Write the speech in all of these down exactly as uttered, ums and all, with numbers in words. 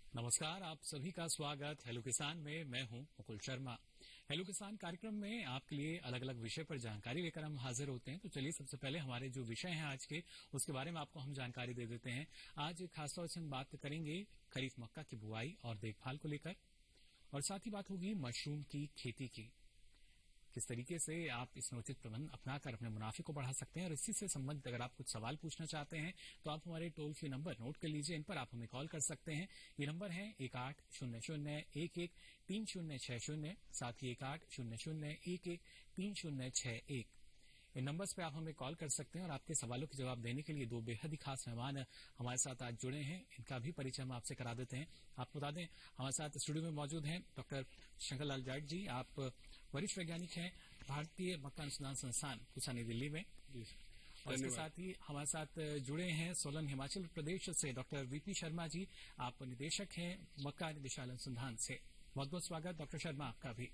नमस्कार, आप सभी का स्वागत हेलो किसान में। मैं हूं मुकुल शर्मा। हेलो किसान कार्यक्रम में आपके लिए अलग अलग विषय पर जानकारी लेकर हम हाजिर होते हैं। तो चलिए सबसे पहले हमारे जो विषय हैं आज के, उसके बारे में आपको हम जानकारी दे देते हैं। आज खासतौर से हम बात करेंगे खरीफ मक्का की बुआई और देखभाल को लेकर, और साथ ही बात होगी मशरूम की खेती की। किस तरीके से आप इसमें उचित प्रबंध अपनाकर अपने मुनाफे को बढ़ा सकते हैं, और इसी से संबंधित अगर आप कुछ सवाल पूछना चाहते हैं तो आप हमारे टोल फ्री नंबर नोट कर लीजिए। इन पर आप हमें कॉल कर सकते हैं। ये नंबर है एक आठ शून्य शून्य एक एक तीन शून्य छह शून्य, साथ ही एक आठ शून्य शून्य एक एक तीन शून्य छह एक। इन नंबर्स पे आप हमें कॉल कर सकते हैं, और आपके सवालों के जवाब देने के लिए दो बेहद ही खास मेहमान हमारे साथ आज जुड़े हैं। इनका भी परिचय हम आपसे करा देते हैं। आपको बता दें हमारे साथ स्टूडियो में मौजूद हैं डॉक्टर शंकर लाल जाट जी। आप वरिष्ठ वैज्ञानिक हैं भारतीय मक्का अनुसंधान संस्थान पूसा नई दिल्ली में, और इसके साथ ही हमारे साथ जुड़े हैं सोलन हिमाचल प्रदेश से डॉक्टर वीपी शर्मा जी। आप निदेशक हैं मक्का निदेशालय अनुसंधान से। बहुत बहुत स्वागत डॉक्टर शर्मा आपका भी।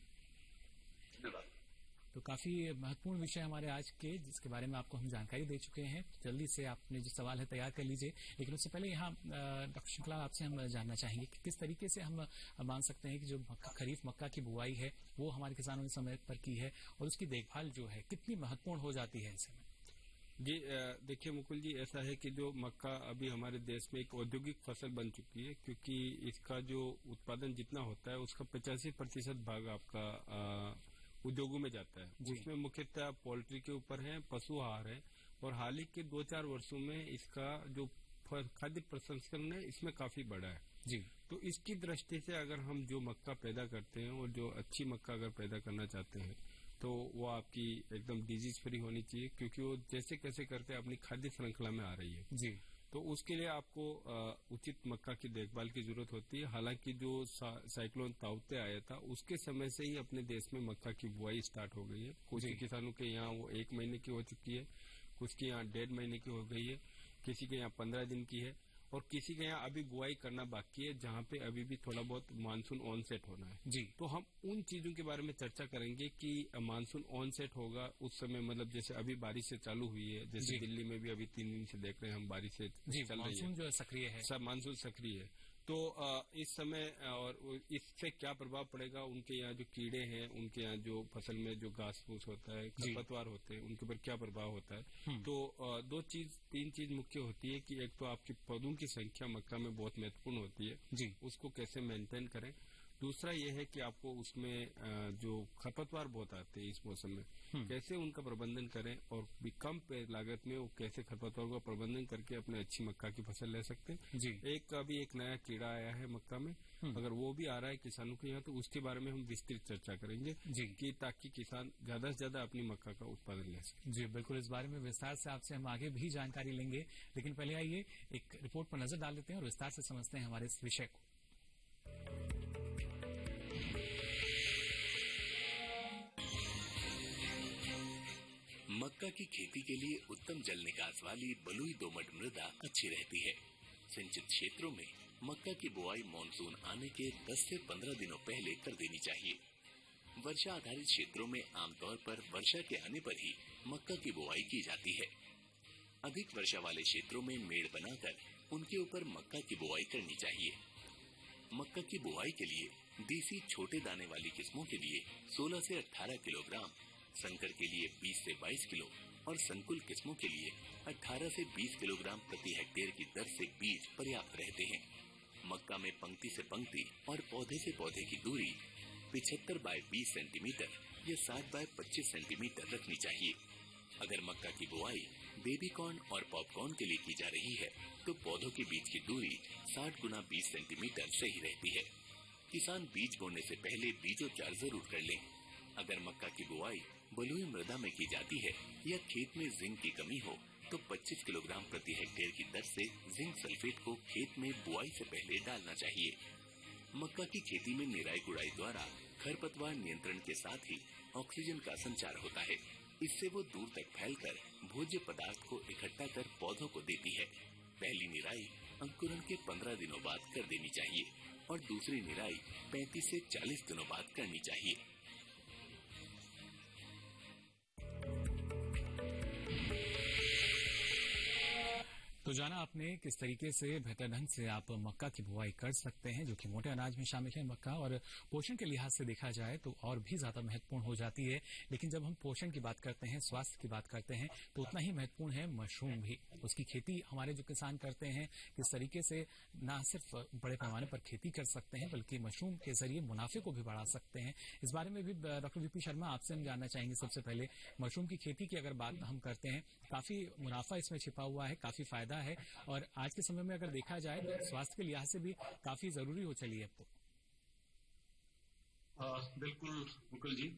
तो काफी महत्वपूर्ण विषय हमारे आज के, जिसके बारे में आपको हम जानकारी दे चुके हैं। जल्दी से आपने जो सवाल है तैयार कर लीजिए। लेकिन उससे पहले यहाँ डॉक्टर शुक्ला आपसे हम जानना चाहेंगे कि किस तरीके से हम मान सकते हैं कि जो खरीफ मक्का की बुआई है वो हमारे किसानों ने समय पर की है, और उसकी देखभाल जो है कितनी महत्वपूर्ण हो जाती है ऐसे में। जी देखिए मुकुल जी, ऐसा है कि जो मक्का अभी हमारे देश में एक औद्योगिक फसल बन चुकी है, क्योंकि इसका जो उत्पादन जितना होता है उसका पचासी प्रतिशत भाग आपका आ, उद्योगों में जाता है, जिसमें मुख्यतः पोल्ट्री के ऊपर है, पशु आहार है, और हाल ही के दो चार वर्षों में इसका जो खाद्य प्रसंस्करण है इसमें काफी बढ़ा है जी। तो इसकी दृष्टि से अगर हम जो मक्का पैदा करते हैं और जो अच्छी मक्का अगर पैदा करना चाहते हैं तो वो आपकी एकदम डिजीज फ्री होनी चाहिए, क्योंकि वो जैसे कैसे करके अपनी खाद्य श्रृंखला में आ रही है जी। तो उसके लिए आपको उचित मक्का की देखभाल की जरूरत होती है। हालांकि जो साइक्लोन ताउते आया था उसके समय से ही अपने देश में मक्का की बुआई स्टार्ट हो गई है। कुछ किसानों के यहाँ वो एक महीने की हो चुकी है, कुछ के यहाँ डेढ़ महीने की हो गई है, किसी के यहाँ पंद्रह दिन की है, और किसी के यहाँ अभी बुआई करना बाकी है, जहाँ पे अभी भी थोड़ा बहुत मानसून ऑन सेट होना है जी। तो हम उन चीजों के बारे में चर्चा करेंगे कि मानसून ऑन सेट होगा उस समय, मतलब जैसे अभी बारिश से चालू हुई है, जैसे दिल्ली में भी अभी तीन दिन से देख रहे हैं हम बारिश से चल रही है, मानसून जो सक्रिय है, सब मानसून सक्रिय है। तो इस समय और इससे क्या प्रभाव पड़ेगा, उनके यहाँ जो कीड़े हैं, उनके यहाँ जो फसल में जो घास फूस होता है, खरपतवार होते हैं, उनके ऊपर क्या प्रभाव होता है। तो दो चीज तीन चीज मुख्य होती है कि एक तो आपकी पौधों की संख्या मक्का में बहुत महत्वपूर्ण होती है जी, उसको कैसे मेंटेन करें। दूसरा यह है कि आपको उसमें जो खरपतवार बहुत आते हैं इस मौसम में, कैसे उनका प्रबंधन करें, और भी कम लागत में वो कैसे खरपतवार का प्रबंधन करके अपने अच्छी मक्का की फसल ले सकते हैं जी। एक अभी एक नया कीड़ा आया है मक्का में, अगर वो भी आ रहा है किसानों के यहाँ, तो उसके बारे में हम विस्तृत चर्चा करेंगे जी, कि ताकि किसान ज्यादा से ज्यादा अपनी मक्का का उत्पादन ले सके। जी बिल्कुल, इस बारे में विस्तार से आपसे हम आगे भी जानकारी लेंगे। लेकिन पहले आइए एक रिपोर्ट पर नजर डाल लेते हैं और विस्तार से समझते हैं हमारे इस विषय को। मक्का की खेती के लिए उत्तम जल निकास वाली बलुई दोमट मृदा अच्छी रहती है। सिंचित क्षेत्रों में मक्का की बुआई मानसून आने के दस से पंद्रह दिनों पहले कर देनी चाहिए। वर्षा आधारित क्षेत्रों में आमतौर पर वर्षा के आने पर ही मक्का की बुआई की जाती है। अधिक वर्षा वाले क्षेत्रों में मेड़ बनाकर उनके ऊपर मक्का की बुआई करनी चाहिए। मक्का की बुआई के लिए देसी छोटे दाने वाली किस्मों के लिए सोलह से अठारह किलोग्राम, संकर के लिए बीस से बाईस किलो और संकुल किस्मों के लिए अठारह से बीस किलोग्राम प्रति हेक्टेयर की दर से बीज पर्याप्त रहते हैं। मक्का में पंक्ति से पंक्ति और पौधे से पौधे की दूरी पिछहत्तर बाय बीस सेंटीमीटर या साठ बाय पच्चीस सेंटीमीटर रखनी चाहिए। अगर मक्का की बुआई बेबी कॉर्न और पॉपकॉर्न के लिए की जा रही है तो पौधों के बीच की दूरी साठ गुना बीस सेंटीमीटर सही रहती है। किसान बीज बोने से पहले बीजोपचार जरूर कर लें। अगर मक्का की बुआई बलुई मृदा में की जाती है या खेत में जिंक की कमी हो तो पच्चीस किलोग्राम प्रति हेक्टेयर की दर से जिंक सल्फेट को खेत में बुआई से पहले डालना चाहिए। मक्का की खेती में निराई गुड़ाई द्वारा खरपतवार नियंत्रण के साथ ही ऑक्सीजन का संचार होता है। इससे वो दूर तक फैलकर भोज्य पदार्थ को इकट्ठा कर पौधों को देती है। पहली निराई अंकुरण के पंद्रह दिनों बाद कर देनी चाहिए और दूसरी निराई पैंतीस से चालीस दिनों बाद करनी चाहिए। तो जाना आपने किस तरीके से बेहतर ढंग से आप मक्का की बुआई कर सकते हैं, जो कि मोटे अनाज में शामिल है मक्का, और पोषण के लिहाज से देखा जाए तो और भी ज्यादा महत्वपूर्ण हो जाती है। लेकिन जब हम पोषण की बात करते हैं, स्वास्थ्य की बात करते हैं, तो उतना ही महत्वपूर्ण है मशरूम भी। उसकी खेती हमारे जो किसान करते हैं, किस तरीके से न सिर्फ बड़े पैमाने पर खेती कर सकते हैं, बल्कि मशरूम के जरिए मुनाफे को भी बढ़ा सकते हैं। इस बारे में भी डॉक्टर वीपी शर्मा आपसे हम जानना चाहेंगे। सबसे पहले मशरूम की खेती की अगर बात हम करते हैं, काफी मुनाफा इसमें छिपा हुआ है, काफी फायदा है, और आज के समय में अगर देखा जाए तो स्वास्थ्य के लिहाज से भी काफी जरूरी हो चली है अब तो। आ, बिल्कुल मुकुल जी,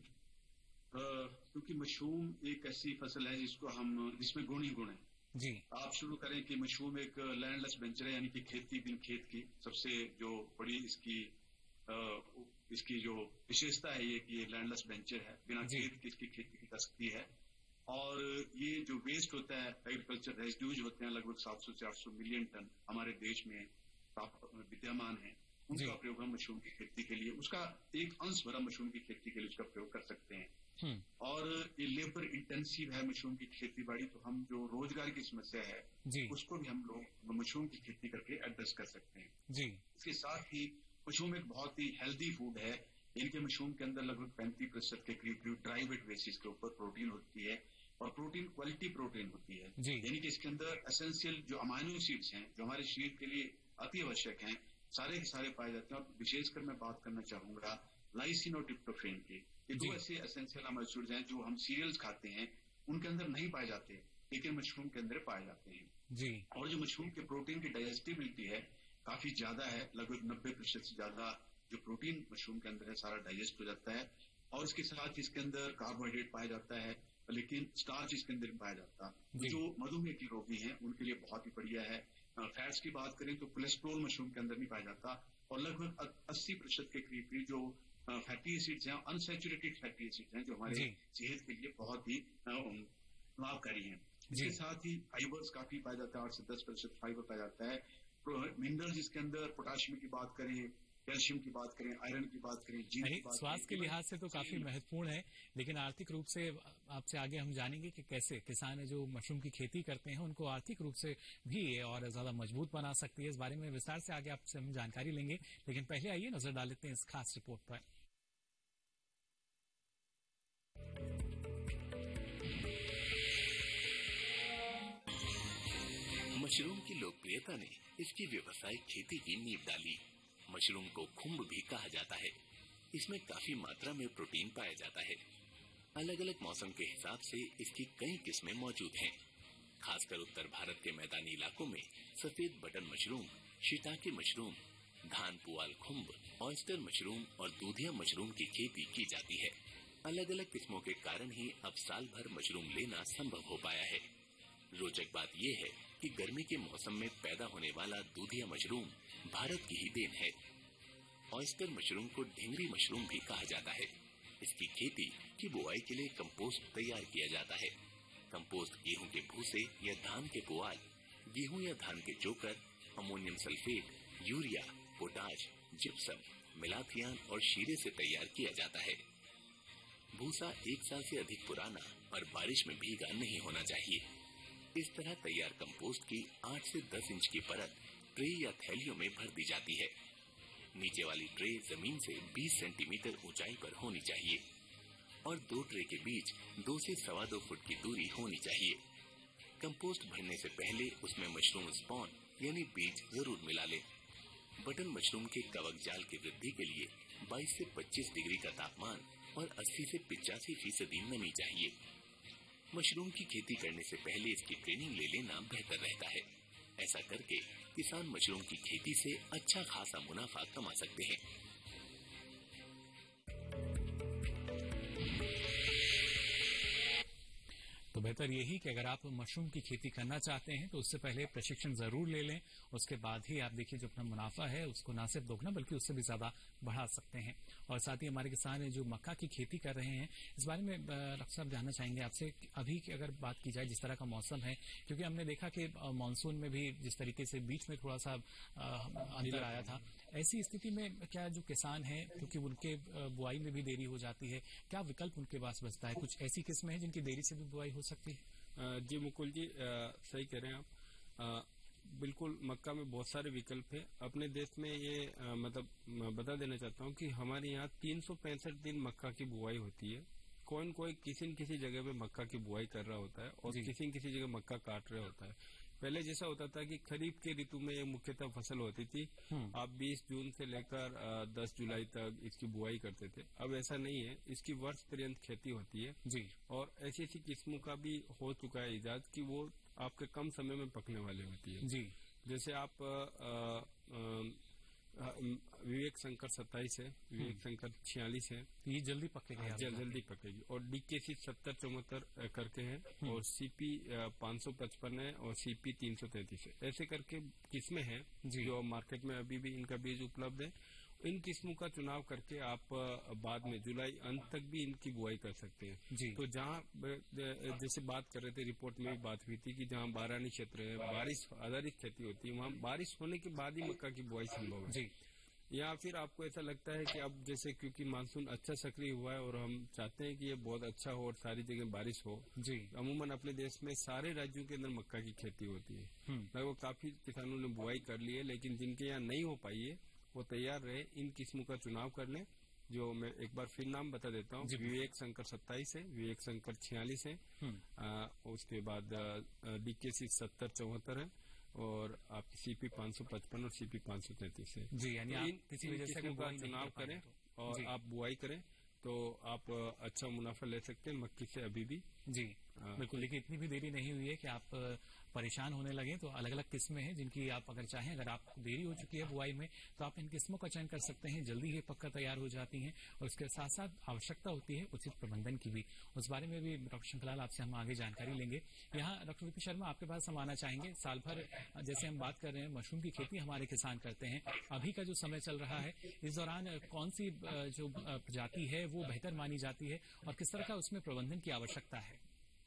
क्योंकि मशरूम एक ऐसी फसल है जिसको हम जिसमें गुण ही गुण है जी। आप शुरू करें कि मशरूम एक लैंडलेस वेंचर है, यानी कि खेती बिन खेत की सबसे जो बड़ी इसकी आ, इसकी जो विशेषता है ये कि ये लैंडलेस वेंचर है, बिना खेत की इसकी खेती की जा सकती है। और ये जो वेस्ट होता है, एग्रीकल्चर रेजिड्यूज होते हैं, लगभग सात सौ से आठ सौ मिलियन टन हमारे देश में विद्यमान है, उनका प्रयोग हम मशरूम की खेती के लिए, उसका एक अंश भरा मशरूम की खेती के लिए उसका प्रयोग कर सकते हैं। और ये लेबर इंटेंसिव है मशरूम की खेती बाड़ी, तो हम जो रोजगार की समस्या है उसको भी हम लोग मशरूम की खेती करके एड्रेस कर सकते हैं जी। इसके साथ ही मशरूम एक बहुत ही हेल्दी फूड है। इनके मशरूम के अंदर लगभग पैंतीस प्रतिशत के करीब करीब ड्राई वेट बेसिस के ऊपर प्रोटीन होती है, और प्रोटीन क्वालिटी प्रोटीन होती है, यानी कि इसके अंदर एसेंशियल जो अमाइनो एसिड्स हैं जो हमारे शरीर के लिए अति आवश्यक हैं, सारे के सारे पाए जाते हैं। और विशेषकर मैं बात करना चाहूंगा लाइसिन और ट्रिप्टोफैन की। ये दो ऐसे एसेंशियल अमाइनो एसिड्स हैं जो हम सीरियल्स खाते हैं उनके अंदर नहीं पाए जाते, लेकिन मशरूम के अंदर पाए जाते हैं जी। और जो मशरूम के प्रोटीन की डाइजेस्टिबिलिटी है काफी ज्यादा है, लगभग नब्बे प्रतिशत से ज्यादा जो प्रोटीन मशरूम के अंदर है सारा डाइजेस्ट हो जाता है। और इसके साथ इसके अंदर कार्बोहाइड्रेट पाया जाता है, लेकिन स्टार्च इसके अंदर पाया जाता है। जो मधुमेह के रोगी हैं उनके लिए बहुत ही बढ़िया है। फैट्स की बात करें तो कोलेस्ट्रॉल मशरूम के अंदर नहीं पाया जाता, और लगभग अस्सी प्रतिशत के करीब करीब जो फैटी एसिड्स हैं, अनसैचुरेटेड फैटी एसिड्स हैं, जो हमारे सेहत के लिए बहुत ही लाभकारी हैं। इसके साथ ही फाइबर्स काफी पाया जाता है, आठ से दस प्रतिशत फाइबर पाया जाता है। मिनरल्स इसके अंदर, पोटाशियम की बात करें, कैल्शियम की बात करें, आयरन की बात करें, जिंक की बात, स्वास्थ्य के लिहाज से तो काफी महत्वपूर्ण है। लेकिन आर्थिक रूप से आपसे आगे हम जानेंगे कि कैसे किसान जो मशरूम की खेती करते हैं उनको आर्थिक रूप से भी और ज्यादा मजबूत बना सकती है। इस बारे में विस्तार से आगे आपसे हम जानकारी लेंगे, लेकिन पहले आइए नजर डाल लेते हैं इस खास रिपोर्ट पर। मशरूम की लोकप्रियता ने इसकी व्यावसायिक खेती की नींव डाली। मशरूम को खुम्ब भी कहा जाता है। इसमें काफी मात्रा में प्रोटीन पाया जाता है। अलग अलग मौसम के हिसाब से इसकी कई किस्में मौजूद हैं। खासकर उत्तर भारत के मैदानी इलाकों में सफेद बटन मशरूम, शिताके मशरूम, धान पुआल खुम्ब, ऑयस्टर मशरूम और दूधिया मशरूम की खेती की जाती है। अलग अलग किस्मों के कारण ही अब साल भर मशरूम लेना संभव हो पाया है। रोचक बात यह है कि गर्मी के मौसम में पैदा होने वाला दूधिया मशरूम भारत की ही देन है। ऑयस्टर मशरूम को ढिंगरी मशरूम भी कहा जाता है। इसकी खेती की बुआई के लिए कंपोस्ट तैयार किया जाता है। कंपोस्ट गेहूं के भूसे या धान के पुआल, गेहूं या धान के चोकर, ammonium sulphate, urea, potash, gypsum, malathion और शीरे से तैयार किया जाता है। भूसा एक साल से अधिक पुराना और बारिश में भीगा नहीं होना चाहिए। इस तरह तैयार कंपोस्ट की आठ से दस इंच की परत ट्रे या थैलियों में भर दी जाती है। नीचे वाली ट्रे जमीन से बीस सेंटीमीटर ऊंचाई पर होनी चाहिए और दो ट्रे के बीच दो से सवा दो फुट की दूरी होनी चाहिए। कंपोस्ट भरने से पहले उसमें मशरूम स्पॉन यानी बीज जरूर मिला लें। बटन मशरूम के कवक जाल की वृद्धि के लिए बाईस से पच्चीस डिग्री का तापमान और अस्सी से पिचासी फीसदी नमी चाहिए। मशरूम की खेती करने से पहले इसकी ट्रेनिंग ले लेना बेहतर रहता है। ऐसा करके किसान मशरूम की खेती से अच्छा खासा मुनाफा कमा सकते हैं। तो बेहतर यही कि अगर आप मशरूम की खेती करना चाहते हैं तो उससे पहले प्रशिक्षण जरूर ले लें। उसके बाद ही आप देखिए जो अपना मुनाफा है उसको ना सिर्फ दोगुना बल्कि उससे भी ज्यादा बढ़ा सकते हैं। और साथ ही हमारे किसान जो मक्का की खेती कर रहे हैं, इस बारे में डॉक्टर साहब जानना चाहेंगे आपसे अभी की अगर बात की जाए जिस तरह का मौसम है, क्योंकि हमने देखा कि मानसून में भी जिस तरीके से बीच में थोड़ा सा अंतर आया था, ऐसी स्थिति में क्या जो किसान हैं क्योंकि उनके बुआई में भी देरी हो जाती है, क्या विकल्प उनके पास बचता है? कुछ ऐसी किस्में हैं जिनकी देरी से भी बुआई हो सकती है? जी मुकुल जी, आ, सही कह रहे हैं आप। आ, बिल्कुल मक्का में बहुत सारे विकल्प हैं। अपने देश में ये आ, मतलब मैं बता देना चाहता हूँ कि हमारे यहाँ तीन सौ पैंसठ दिन मक्का की बुआई होती है। कोई न कोई किसी न किसी जगह पे मक्का की बुआई कर रहा होता है और किसी न किसी जगह मक्का काट रहा होता है। पहले जैसा होता था कि खरीफ के ऋतु में ये मुख्यतः फसल होती थी। आप बीस जून से लेकर दस जुलाई तक इसकी बुआई करते थे। अब ऐसा नहीं है, इसकी वर्ष पर्यंत खेती होती है जी। और ऐसी ऐसी किस्मों का भी हो चुका है इजाद कि वो आपके कम समय में पकने वाली होती है जी। जैसे आप आ, आ, विवेक शंकर सत्ताईस है, विवेक शंकर छियालीस है, ये जल्दी पकेगी, जल, जल्दी पकेगी। और डीकेसी सत्तर चौहत्तर करके है और सीपी पाँच सौ पचपन है और सीपी तीन सौ तैतीस है। ऐसे करके किस्में हैं जो मार्केट में अभी भी इनका बीज उपलब्ध है। इन किस्मों का चुनाव करके आप बाद में जुलाई अंत तक भी इनकी बुआई कर सकते हैं जी। तो जहाँ जैसे बात कर रहे थे, रिपोर्ट में भी बात हुई थी कि जहाँ बारानी क्षेत्र है, बारिश आधारित खेती होती है, वहाँ बारिश होने के बाद ही मक्का की बुआई संभव है जी। या फिर आपको ऐसा लगता है कि अब जैसे क्योंकि मानसून अच्छा सक्रिय हुआ है और हम चाहते हैं कि ये बहुत अच्छा हो और सारी जगह बारिश हो जी। अमूमन अपने देश में सारे राज्यों के अंदर मक्का की खेती होती है। लगभग काफी किसानों ने बुआई कर ली है, लेकिन जिनके यहाँ नहीं हो पाई है वो तैयार रहे, इन किस्मों का चुनाव कर लें। जो मैं एक बार फिर नाम बता देता हूँ, विवेक शंकर सत्ताईस है, विवेक शंकर छियालीस है, आ, उसके बाद डीकेसी सत्तर चौहत्तर है और आप सीपी पाँच सौ पचपन और सीपी पाँच सौ तैतीस है जी। यानी तो आप किसी वजह से का चुनाव करें और आप बुआई करें तो आप अच्छा मुनाफा ले सकते हैं मक्की से अभी भी जी। बिल्कुल, लेकिन इतनी भी देरी नहीं हुई है कि आप परेशान होने लगे। तो अलग अलग किस्में हैं जिनकी आप अगर चाहें, अगर आप देरी हो चुकी है बुआई में तो आप इन किस्मों का चयन कर सकते हैं, जल्दी ही पक्का तैयार हो जाती हैं। और उसके साथ साथ आवश्यकता होती है उचित प्रबंधन की भी, उस बारे में भी डॉक्टर शंकरलाल आपसे हम आगे जानकारी लेंगे। यहाँ डॉक्टर विपी शर्मा आपके पास हम आना चाहेंगे। साल भर जैसे हम बात कर रहे हैं, मशरूम की खेती हमारे किसान करते हैं। अभी का जो समय चल रहा है, इस दौरान कौन सी जो प्रजाति है वो बेहतर मानी जाती है और किस तरह का उसमें प्रबंधन की आवश्यकता है?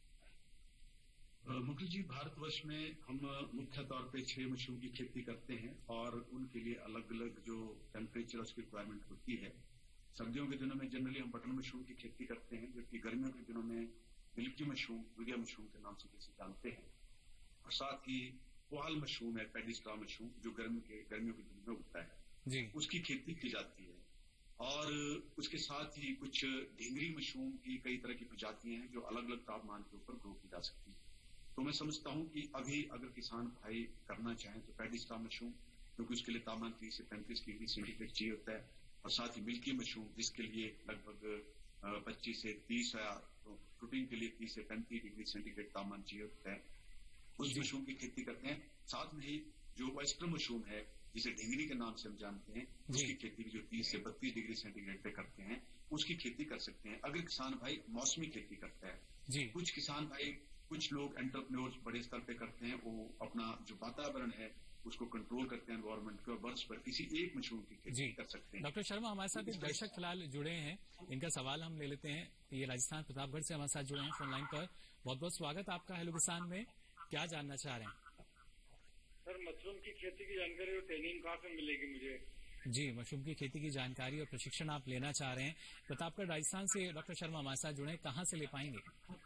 मुकुल जी, भारतवर्ष में हम मुख्य तौर पे छह मशरूम की खेती करते हैं और उनके लिए अलग अलग जो टेम्परेचर उसकी रिक्वायरमेंट होती है। सर्दियों के दिनों में जनरली हम बटन मशरूम की खेती करते हैं, जबकि गर्मियों के दिनों में मिल्की मशरूम, यूरिया मशरूम के नाम से किसी जानते हैं। और साथ ही पुआल मशरूम है, पैडी स्टार मशरूम, जो गर्मी के गर्मियों के दिनों में उगता है जी, उसकी खेती की जाती है। और उसके साथ ही कुछ ढींगरी मशरूम की कई तरह की प्रजातियां हैं जो अलग अलग तापमान के ऊपर ग्रो की जा सकती है। तो मैं समझता हूं कि अभी अगर किसान भाई करना चाहें तो पैडी स्टार मशरूम, क्योंकि उसके लिए तापमान तीस से पैंतीस डिग्री सेंटीग्रेड चाहिए होता है, और साथ ही मिल्की मशरूम जिसके लिए लगभग पच्चीस से तीस या प्रोटीन के लिए तीस से पैंतीस डिग्री सेंटीग्रेड तापमान चाहिए होता है, उस मशरूम की खेती करते हैं। साथ में ही जो वेस्टर्न मशरूम है जिसे ढींगरी के नाम से हम जानते हैं, उसकी खेती भी जो तीस से बत्तीस डिग्री सेंटीग्रेड पे करते हैं, उसकी खेती कर सकते हैं अगर किसान भाई मौसमी खेती करता है जी। कुछ किसान भाई, कुछ लोग एंटरप्रेन्योर्स बड़े स्तर पे करते हैं, वो अपना जो वातावरण है उसको कंट्रोल करते हैं एनवायरमेंट के, और वर्ष पर किसी एक मशरूम की खेती कर सकते हैं। डॉक्टर शर्मा हमारे साथ एक दर्शक फिलहाल जुड़े हैं, इनका सवाल हम ले लेते हैं। ये राजस्थान प्रतापगढ़ से हमारे साथ जुड़े हैं फोन लाइन पर। बहुत बहुत स्वागत आपका हेलो किसान में, क्या जानना चाह रहे हैं? सर, मशरूम की खेती की जानकारी और ट्रेनिंग कहाँ से मिलेगी मुझे? जी, मशरूम की खेती की जानकारी और प्रशिक्षण आप लेना चाह रहे हैं। प्रतापगढ़ राजस्थान से डॉक्टर शर्मा हमारे साथ जुड़े, कहाँ से ले पाएंगे?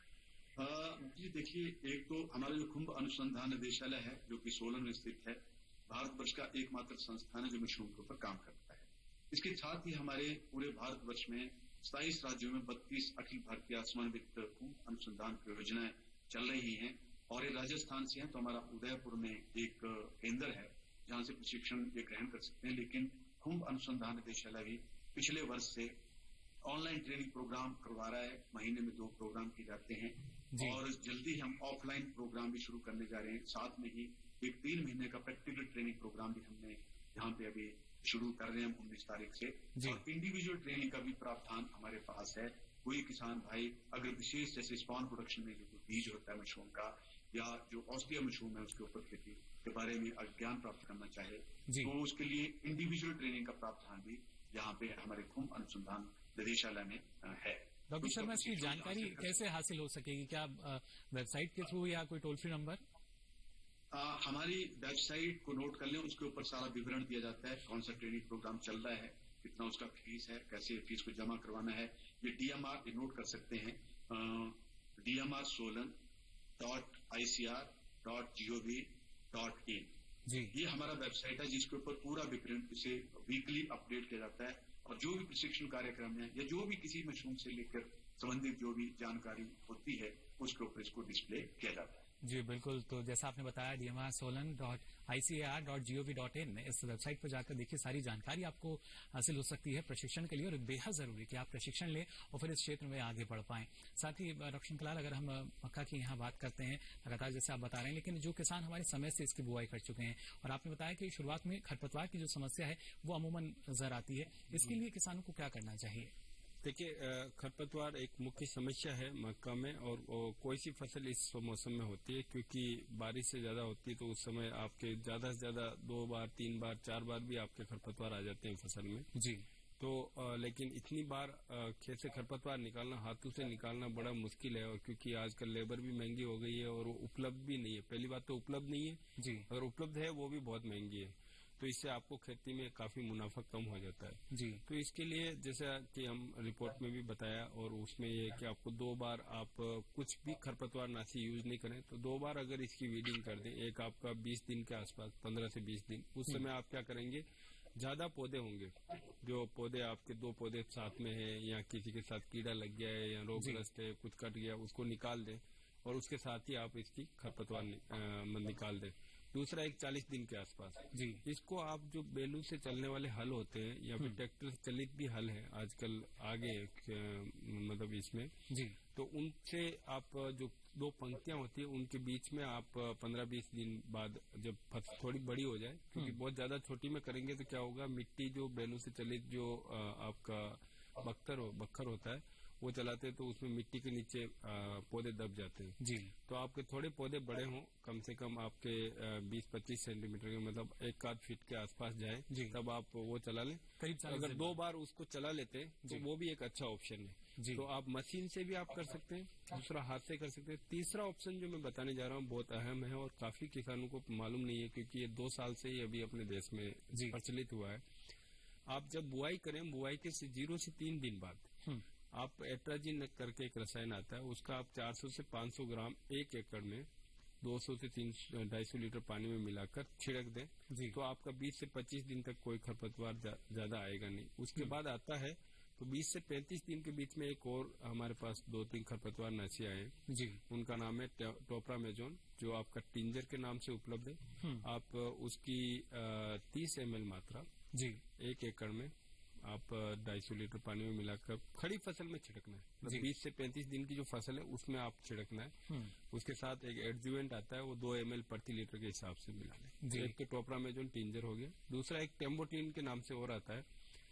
जी देखिए, एक तो हमारा जो खुम्ब अनुसंधान निदेशालय है जो कि सोलन में स्थित है, भारतवर्ष का एकमात्र संस्थान है जो मशरूम के ऊपर काम करता है। इसके साथ ही हमारे पूरे भारतवर्ष में सताईस राज्यों में बत्तीस अखिल भारतीय समन्वित खुम्ब अनुसंधान परियोजनाएं चल रही हैं, और ये राजस्थान से है तो हमारा उदयपुर में एक केंद्र है जहां से प्रशिक्षण ये ग्रहण कर सकते हैं। लेकिन खुम्ब अनुसंधान निदेशालय भी पिछले वर्ष से ऑनलाइन ट्रेनिंग प्रोग्राम करवा रहा है, महीने में दो प्रोग्राम किए जाते हैं, और जल्दी हम ऑफलाइन प्रोग्राम भी शुरू करने जा रहे हैं। साथ में ही एक तीन महीने का प्रैक्टिकल ट्रेनिंग प्रोग्राम भी हमने यहाँ पे अभी शुरू कर रहे हैं उन्नीस तारीख से, और इंडिविजुअल ट्रेनिंग का भी प्रावधान हमारे पास है। कोई किसान भाई अगर विशेष जैसे स्पॉन प्रोडक्शन में जो बीज होता है मशरूम का, या जो ऑस्ट्रिया मशरूम है उसके ऊपर खेती के बारे में ज्ञान प्राप्त करना चाहे तो उसके लिए इंडिविजुअल ट्रेनिंग का प्रावधान भी यहाँ पे हमारे खुम्ब अनुसंधान निदेशालय में है। डॉक्टर शर्मा, इसकी जानकारी कैसे हासिल हो सकेगी? क्या वेबसाइट के थ्रू या कोई टोल फ्री नंबर? आ, हमारी वेबसाइट को नोट कर लें, उसके ऊपर सारा विवरण दिया जाता है, कौन सा ट्रेनिंग प्रोग्राम चल रहा है, कितना उसका फीस है, कैसे फीस को जमा करवाना है। ये डीएमआर ये नोट कर सकते हैं, D M R Solan dot I C R dot G O V dot in. जी। ये हमारा वेबसाइट है जिसके ऊपर पूरा विवरण इसे वीकली अपडेट किया जाता है और जो भी प्रशिक्षण कार्यक्रम है या जो भी किसी मशरूम से लेकर संबंधित जो भी जानकारी होती है उसके ऊपर इसको डिस्प्ले किया जाता है। जी बिल्कुल, तो जैसा आपने बताया D M R Solan dot I C A R dot G O V dot in इस वेबसाइट पर जाकर देखिए सारी जानकारी आपको हासिल हो सकती है प्रशिक्षण के लिए, और बेहद जरूरी कि आप प्रशिक्षण लें और फिर इस क्षेत्र में आगे बढ़ पाएं। साथ ही डॉक्टर शंकरलाल, अगर हम मक्का की यहाँ बात करते हैं लगातार जैसे आप बता रहे हैं, लेकिन जो किसान हमारे समय से इसकी बुआई कर चुके हैं और आपने बताया कि शुरुआत में खरपतवार की जो समस्या है वो अमूमन नजर आती है, इसके लिए किसानों को क्या करना चाहिए? देखिए, खरपतवार एक मुख्य समस्या है मक्का में, और, और कोई सी फसल इस मौसम में होती है क्योंकि बारिश से ज्यादा होती है, तो उस समय आपके ज्यादा से ज्यादा दो बार तीन बार चार बार भी आपके खरपतवार आ जाते हैं फसल में। जी। तो आ, लेकिन इतनी बार खेत से खरपतवार निकालना, हाथों से निकालना बड़ा मुश्किल है, और क्योंकि आजकल लेबर भी महंगी हो गई है और वो उपलब्ध भी नहीं है। पहली बात तो उपलब्ध नहीं है जी, अगर उपलब्ध है वो भी बहुत महंगी है, तो इससे आपको खेती में काफी मुनाफा कम हो जाता है। जी। तो इसके लिए जैसा कि हम रिपोर्ट में भी बताया, और उसमें ये कि आपको दो बार आप कुछ भी खरपतवार नाशी यूज नहीं करें, तो दो बार अगर इसकी वीडिंग कर दें, एक आपका बीस दिन के आसपास, पंद्रह से बीस दिन, उस समय आप क्या करेंगे, ज्यादा पौधे होंगे, जो पौधे आपके दो पौधे साथ में है या किसी के साथ कीड़ा लग गया है या रोगग्रस्त है, कुछ कट गया, उसको निकाल दें और उसके साथ ही आप इसकी खरपतवार नि, निकाल दें। दूसरा एक चालीस दिन के आसपास जी, इसको आप जो बेलू से चलने वाले हल होते हैं या फिर ट्रैक्टर चलित भी हल है आजकल आगे मतलब इसमें जी, तो उनसे आप जो दो पंक्तियां होती है उनके बीच में आप पंद्रह बीस दिन बाद जब फसल थोड़ी बड़ी हो जाए, क्योंकि बहुत ज्यादा छोटी में करेंगे तो क्या होगा, मिट्टी जो बेलू से चलित जो आपका बख्तर हो बख्तर होता है वो चलाते हैं तो उसमें मिट्टी के नीचे पौधे दब जाते हैं। जी। तो आपके थोड़े पौधे बड़े हों, कम से कम आपके बीस पच्चीस सेंटीमीटर के, मतलब एक आध फीट के आसपास जाए, तब आप वो चला लें। करीब अगर दो बार उसको चला लेते हैं तो वो भी एक अच्छा ऑप्शन है। तो आप मशीन से भी आप कर सकते हैं, दूसरा हाथ से कर सकते हैं। तीसरा ऑप्शन जो मैं बताने जा रहा हूँ बहुत अहम है और काफी किसानों को मालूम नहीं है, क्योंकि ये दो साल से ही अभी अपने देश में प्रचलित हुआ है। आप जब बुआई करें, बुआई के जीरो से तीन दिन बाद आप एट्राजिन करके एक रसायन आता है, उसका आप चार सौ से पाँच सौ ग्राम एक एकड़ में दो सौ से तीन ढाई सौ लीटर पानी में मिलाकर छिड़क दें, तो आपका बीस से पच्चीस दिन तक कोई खरपतवार ज्यादा आएगा नहीं। उसके बाद आता है तो बीस से पैंतीस दिन के बीच में एक और हमारे पास दो तीन खरपतवार नाशी आए जी, उनका नाम है टोप्रामेजोन, जो आपका टिंजर के नाम से उपलब्ध है। आप उसकी तीस एम एल मात्रा जी एक एकड़ में आप ढाई सौ लीटर पानी में मिलाकर खड़ी फसल में छिड़कना है। बीस से पैंतीस दिन की जो फसल है उसमें आप छिड़कना है। उसके साथ एक एडजुवेंट आता है, वो दो एम एल प्रति लीटर के हिसाब से मिलाना है। एक तो टोप्रामेजोन टिंजर हो गया, दूसरा एक टेम्बोटीन के नाम से और आता है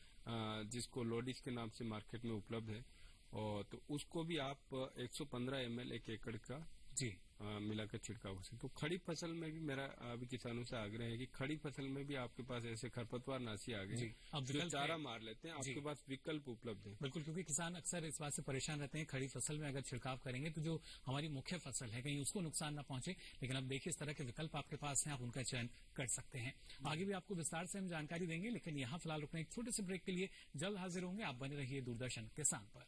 जिसको लोडिस के नाम से मार्केट में उपलब्ध है, और तो उसको भी आप एक सौ पंद्रह एम एल एक एकड़ का जी मिलाकर छिड़काव से। तो खड़ी फसल में भी मेरा अभी किसानों से आग्रह है कि खड़ी फसल में भी आपके पास ऐसे खरपतवार नाशी आ गए, अब जो चारा मार लेते हैं, आपके पास विकल्प उपलब्ध है। बिल्कुल, क्योंकि किसान अक्सर इस बात से परेशान रहते हैं, खड़ी फसल में अगर छिड़काव करेंगे तो जो हमारी मुख्य फसल है कहीं उसको नुकसान न पहुंचे, लेकिन अब देखिए इस तरह के विकल्प आपके पास हैं, आप उनका चयन कर सकते हैं। आगे भी आपको विस्तार से हम जानकारी देंगे, लेकिन यहाँ फिलहाल रुकने एक छोटे से ब्रेक के लिए जल्द हाजिर होंगे। आप बने रहिए दूरदर्शन किसान पर।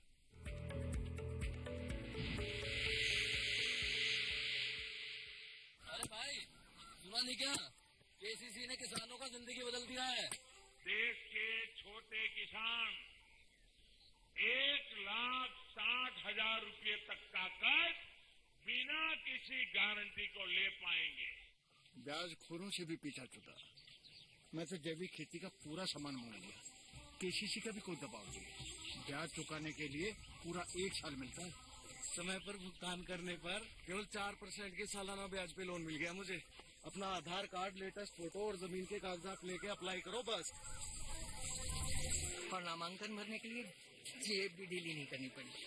नहीं क्या के सी सी ने किसानों का जिंदगी बदल दिया है। देश के छोटे किसान एक लाख साठ हजार रुपये तक का कर्ज बिना किसी गारंटी को ले पाएंगे। ब्याज खोरों से भी पीछा छूटा। मैं तो जैविक खेती का पूरा सामान मांग लिया, के सी सी का भी कोई दबाव नहीं। ब्याज चुकाने के लिए पूरा एक साल मिलता है। समय पर भुगतान करने पर केवल चार परसेंट के सालाना ब्याज पे लोन मिल गया मुझे। अपना आधार कार्ड, लेटेस्ट फोटो और जमीन के कागजात लेके अप्लाई करो बस। और नामांकन भरने के लिए जेब भी ढीली नहीं करनी पड़ी।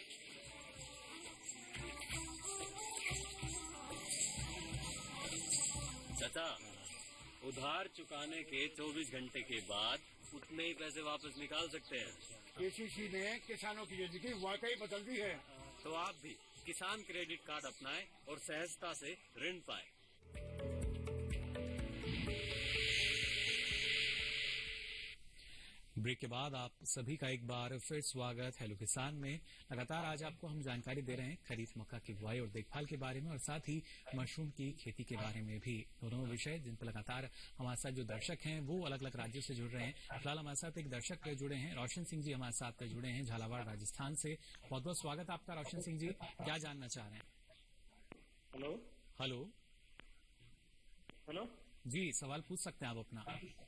चाचा, उधार चुकाने के चौबीस घंटे के बाद उतने ही पैसे वापस निकाल सकते हैं। के सी सी ने किसानों की जिंदगी वाकई बदल दी है। तो आप भी किसान क्रेडिट कार्ड अपनाएं और सहजता से ऋण पाएं। ब्रेक के बाद आप सभी का एक बार फिर स्वागत हेलो किसान में। लगातार आज आपको हम जानकारी दे रहे हैं खरीफ मक्का की बुआई और देखभाल के बारे में और साथ ही मशरूम की खेती के बारे में भी, दोनों विषय जिन पर लगातार हमारे साथ जो दर्शक हैं वो अलग अलग राज्यों से जुड़ रहे हैं। फिलहाल हमारे साथ एक दर्शक जुड़े हैं, रोशन सिंह जी हमारे साथ जुड़े हैं झालावाड़ राजस्थान से। बहुत बहुत स्वागत आपका रोशन सिंह जी, क्या जानना चाह रहे हैं? हेलो हेलो हेलो जी, सवाल पूछ सकते हैं आप अपना।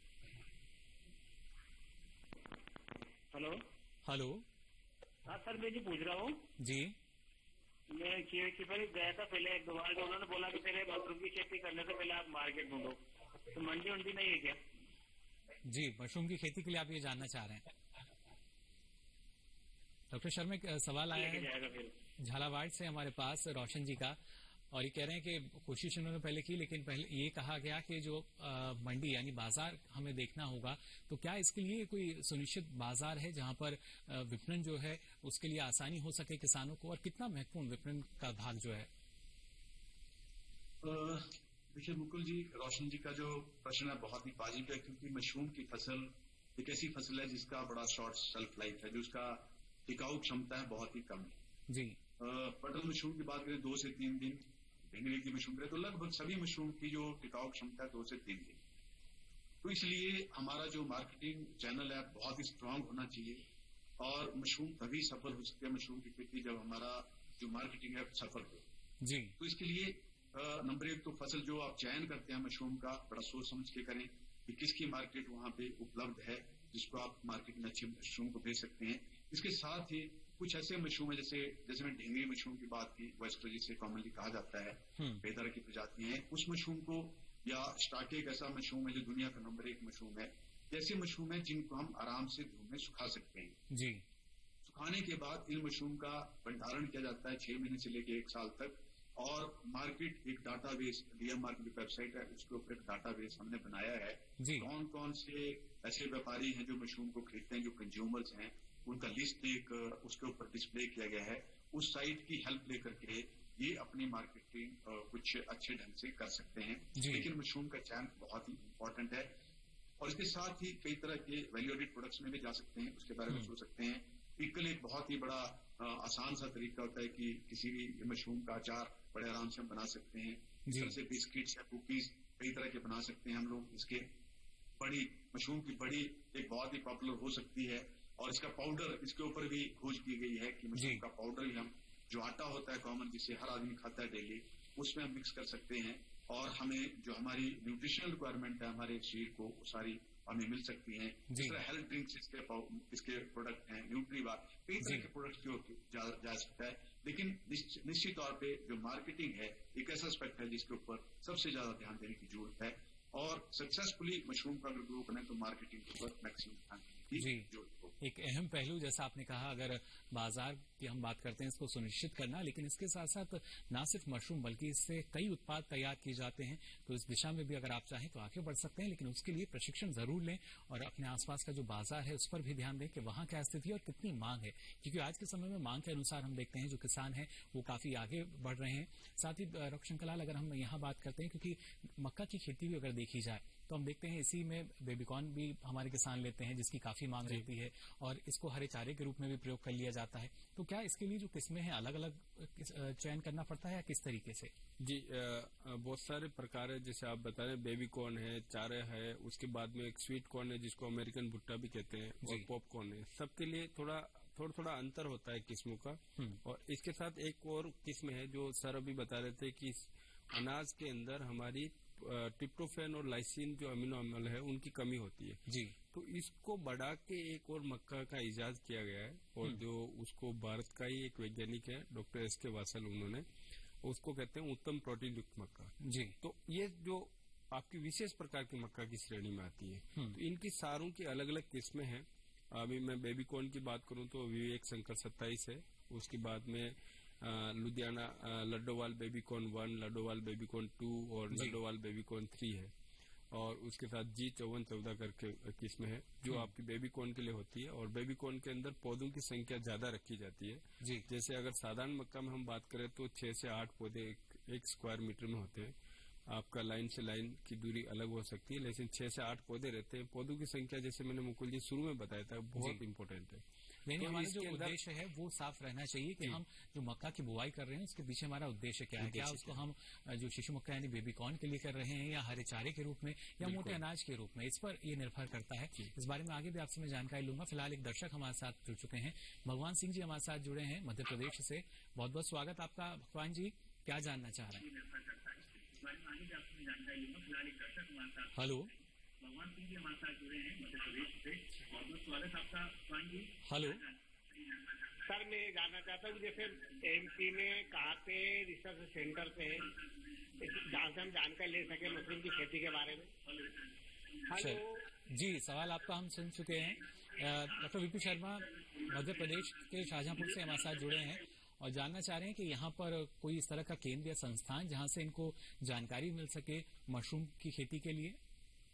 हेलो हेलो हाँ सर, मैं जी पूछ रहा हूँ जी। मैं की पर गया था पहले एक दो बार, तो उन्होंने बोला कि पहले मशरूम की खेती करने से पहले आप मार्केट ढूंढो, तो मंडी उंडी नहीं है क्या? जी, मशरूम की खेती के लिए आप ये जानना चाह रहे हैं। डॉक्टर शर्मा, एक सवाल आया है झालावाड़ से हमारे पास रोशन जी का, और ये कह रहे हैं कि कोशिश उन्होंने पहले की, लेकिन पहले ये कहा गया कि जो आ, मंडी यानी बाजार हमें देखना होगा, तो क्या इसके लिए कोई सुनिश्चित बाजार है जहां पर विपणन जो है उसके लिए आसानी हो सके किसानों को, और कितना महत्वपूर्ण विपणन का भाग जो है? देखिए मुकुल जी, रोशन जी का जो प्रश्न है बहुत ही वाजिब है, क्योंकि मशरूम की फसल एक ऐसी फसल है जिसका बड़ा शॉर्ट शेल्फ लाइफ है, जो उसका टिकाऊ क्षमता है बहुत ही कम है जी। बटन मशरूम की बात करें दो से तीन दिन, भिंगरी की मशरूम करें तो लगभग सभी मशरूम की जो टिकाऊ क्षमता है दो से तीन दिन। तो इसलिए हमारा जो मार्केटिंग चैनल है बहुत ही स्ट्रांग होना चाहिए, और मशरूम तभी सफल हो सकती है मशरूम की खेती जब हमारा जो मार्केटिंग है सफल हो जी। तो इसके लिए नंबर एक तो फसल जो आप चयन करते हैं मशरूम का बड़ा सोच समझ के करें कि किसकी मार्केट वहां पे उपलब्ध है जिसको आप मार्केट में अच्छे मशरूम को बेच सकते हैं। इसके साथ ही कुछ ऐसे मशरूम है जैसे जैसे मैं ढेंगरी मशरूम की बात की, वेस्टर जिसे कॉमनली कहा जाता है, बेदर की प्रजाति है उस मशरूम को, या स्टार्के एक ऐसा मशरूम है जो दुनिया का नंबर एक मशरूम है। ऐसे मशरूम है जिनको हम आराम से धूप में सुखा सकते हैं जी। सुखाने के बाद इन मशरूम का भंडारण किया जाता है छह महीने से लेकर एक साल तक, और मार्केट एक डाटाबेस, डीएम मार्केट की वेबसाइट है उसके ऊपर एक डाटाबेस हमने बनाया है। कौन कौन से ऐसे व्यापारी हैं जो मशरूम को खरीदते हैं, जो कंज्यूमर्स हैं, उनका लिस्ट एक उसके ऊपर डिस्प्ले किया गया है। उस साइट की हेल्प लेकर के ये अपनी मार्केटिंग कुछ अच्छे ढंग से कर सकते हैं। लेकिन मशरूम का चयन बहुत ही इम्पोर्टेंट है, और इसके साथ ही कई तरह के वैल्यू एडेड प्रोडक्ट्स में भी जा सकते हैं, उसके बारे में सोच सकते हैं। पिकल एक बहुत ही बड़ा आ, आसान सा तरीका होता है कि किसी भी मशरूम का अचार बड़े आराम से हम बना सकते हैं। इस तरह से बिस्किट्स या कुकीज कई तरह के बना सकते हैं हम लोग। इसके बड़ी मशरूम की बड़ी एक बहुत ही पॉपुलर हो सकती है, और इसका पाउडर, इसके ऊपर भी खोज की गई है कि मशरूम का पाउडर भी हम जो आटा होता है कॉमन जिसे हर आदमी खाता है डेली, उसमें हम मिक्स कर सकते हैं, और हमें जो हमारी न्यूट्रिशनल रिक्वायरमेंट है हमारे शरीर को वो सारी हमें मिल सकती हैं। इस तरह हेल्थ ड्रिंक्स इसके इसके प्रोडक्ट हैं, न्यूट्री बार, कई तरह के प्रोडक्ट जो जा, जा सकता है। लेकिन निश्चित तौर पे जो मार्केटिंग है एक ऐसा एस्पेक्ट है जिसके ऊपर सबसे ज्यादा ध्यान देने की जरूरत है, और सक्सेसफुली मशरूम का अगर ग्रो करना है तो मार्केटिंग के ऊपर मैक्सिमम ध्यान देने की जरूरत हो। एक अहम पहलू, जैसा आपने कहा, अगर बाजार की हम बात करते हैं इसको सुनिश्चित करना, लेकिन इसके साथ साथ ना सिर्फ मशरूम बल्कि इससे कई उत्पाद तैयार किए जाते हैं, तो इस दिशा में भी अगर आप चाहें तो आगे बढ़ सकते हैं, लेकिन उसके लिए प्रशिक्षण जरूर लें, और अपने आसपास का जो बाजार है उस पर भी ध्यान दें कि वहां क्या स्थिति है और कितनी मांग है, क्योंकि आज के समय में मांग के अनुसार हम देखते हैं जो किसान हैं वो काफी आगे बढ़ रहे हैं। साथ ही रोशन कलाल, अगर हम यहाँ बात करते हैं, क्योंकि मक्का की खेती भी अगर देखी जाए तो हम देखते हैं इसी में बेबीकॉर्न भी हमारे किसान लेते हैं जिसकी काफी मांग रहती है, और इसको हरे चारे के रूप में भी प्रयोग कर लिया जाता है। तो क्या इसके लिए जो किस्में हैं अलग अलग चयन करना पड़ता है या किस तरीके से? जी, बहुत सारे प्रकार है, जैसे आप बता रहे हैं बेबीकॉर्न है, चारे है, उसके बाद में एक स्वीट कॉर्न है जिसको अमेरिकन भुट्टा भी कहते हैं, और पॉपकॉर्न है। सबके लिए थोड़ा थोड़ा थोड़ा अंतर होता है किस्मों का। और इसके साथ एक और किस्म है जो सर अभी बता रहे थे कि अनाज के अंदर हमारी ट्रिप्टोफैन और लाइसिन जो अमीनो अम्ल है उनकी कमी होती है जी। तो इसको बढ़ा के एक और मक्का का इजाद किया गया है, और जो उसको भारत का ही एक वैज्ञानिक है डॉक्टर एस के वासल, उन्होंने उसको कहते हैं उत्तम प्रोटीन युक्त मक्का जी। तो ये जो आपकी विशेष प्रकार की मक्का की श्रेणी में आती है, तो इनकी सारों की अलग अलग किस्में हैं। अभी मैं बेबीकॉर्न की बात करूं तो विवेक शंकर सत्ताईस है, उसके बाद में Ludhiana Laddowal baby corn one, Laddowal baby corn two और लड्डोवाल बेबीकॉर्न थ्री है, और उसके साथ जी चौवन चौदह करके किस्म है जो आपकी बेबीकॉर्न के लिए होती है। और बेबीकॉर्न के अंदर पौधों की संख्या ज्यादा रखी जाती है जी। जैसे अगर साधारण मक्का में हम बात करें तो छह से आठ पौधे एक, एक स्क्वायर मीटर में होते हैं, आपका लाइन से लाइन की दूरी अलग हो सकती है, लेकिन छह से आठ पौधे रहते हैं। पौधों की संख्या जैसे मैंने मुकुल जी शुरू में बताया था बहुत इम्पोर्टेंट है। यानी हमारा जो उद्देश्य है वो साफ रहना चाहिए कि हम जो मक्का की बुआई कर रहे हैं उसके पीछे हमारा उद्देश्य क्या है। क्या उसको हम जो शिशु मक्का यानी बेबी कॉर्न के लिए कर रहे हैं या हरे चारे के रूप में या मोटे अनाज के रूप में, इस पर ये निर्भर करता है। इस बारे में आगे भी आपसे मैं जानकारी लूंगा। फिलहाल एक दर्शक हमारे साथ जुड़ चुके हैं, भगवान सिंह जी हमारे साथ जुड़े हैं मध्य प्रदेश से। बहुत बहुत स्वागत आपका भगवान जी, क्या जानना चाह रहे हैं? हेलो, भगवान सिंह जी हमारे साथ जुड़े हैं मध्य प्रदेश से, बहुत बहुत स्वागत आपका भगवान जी। हेलो सर, मैं जानना चाहता हूँ जैसे एमपी में कहाँ पे रिसर्च सेंटर पे जहाँ से हम जानकारी ले सके मशरूम की खेती के बारे में। हेलो जी, सवाल आपका हम सुन चुके हैं। डॉक्टर विपू शर्मा मध्य प्रदेश के शाहजहांपुर से हमारे साथ जुड़े हैं और जानना चाह रहे हैं कि यहाँ पर कोई इस तरह का केंद्र या संस्थान जहाँ से इनको जानकारी मिल सके मशरूम की खेती के लिए।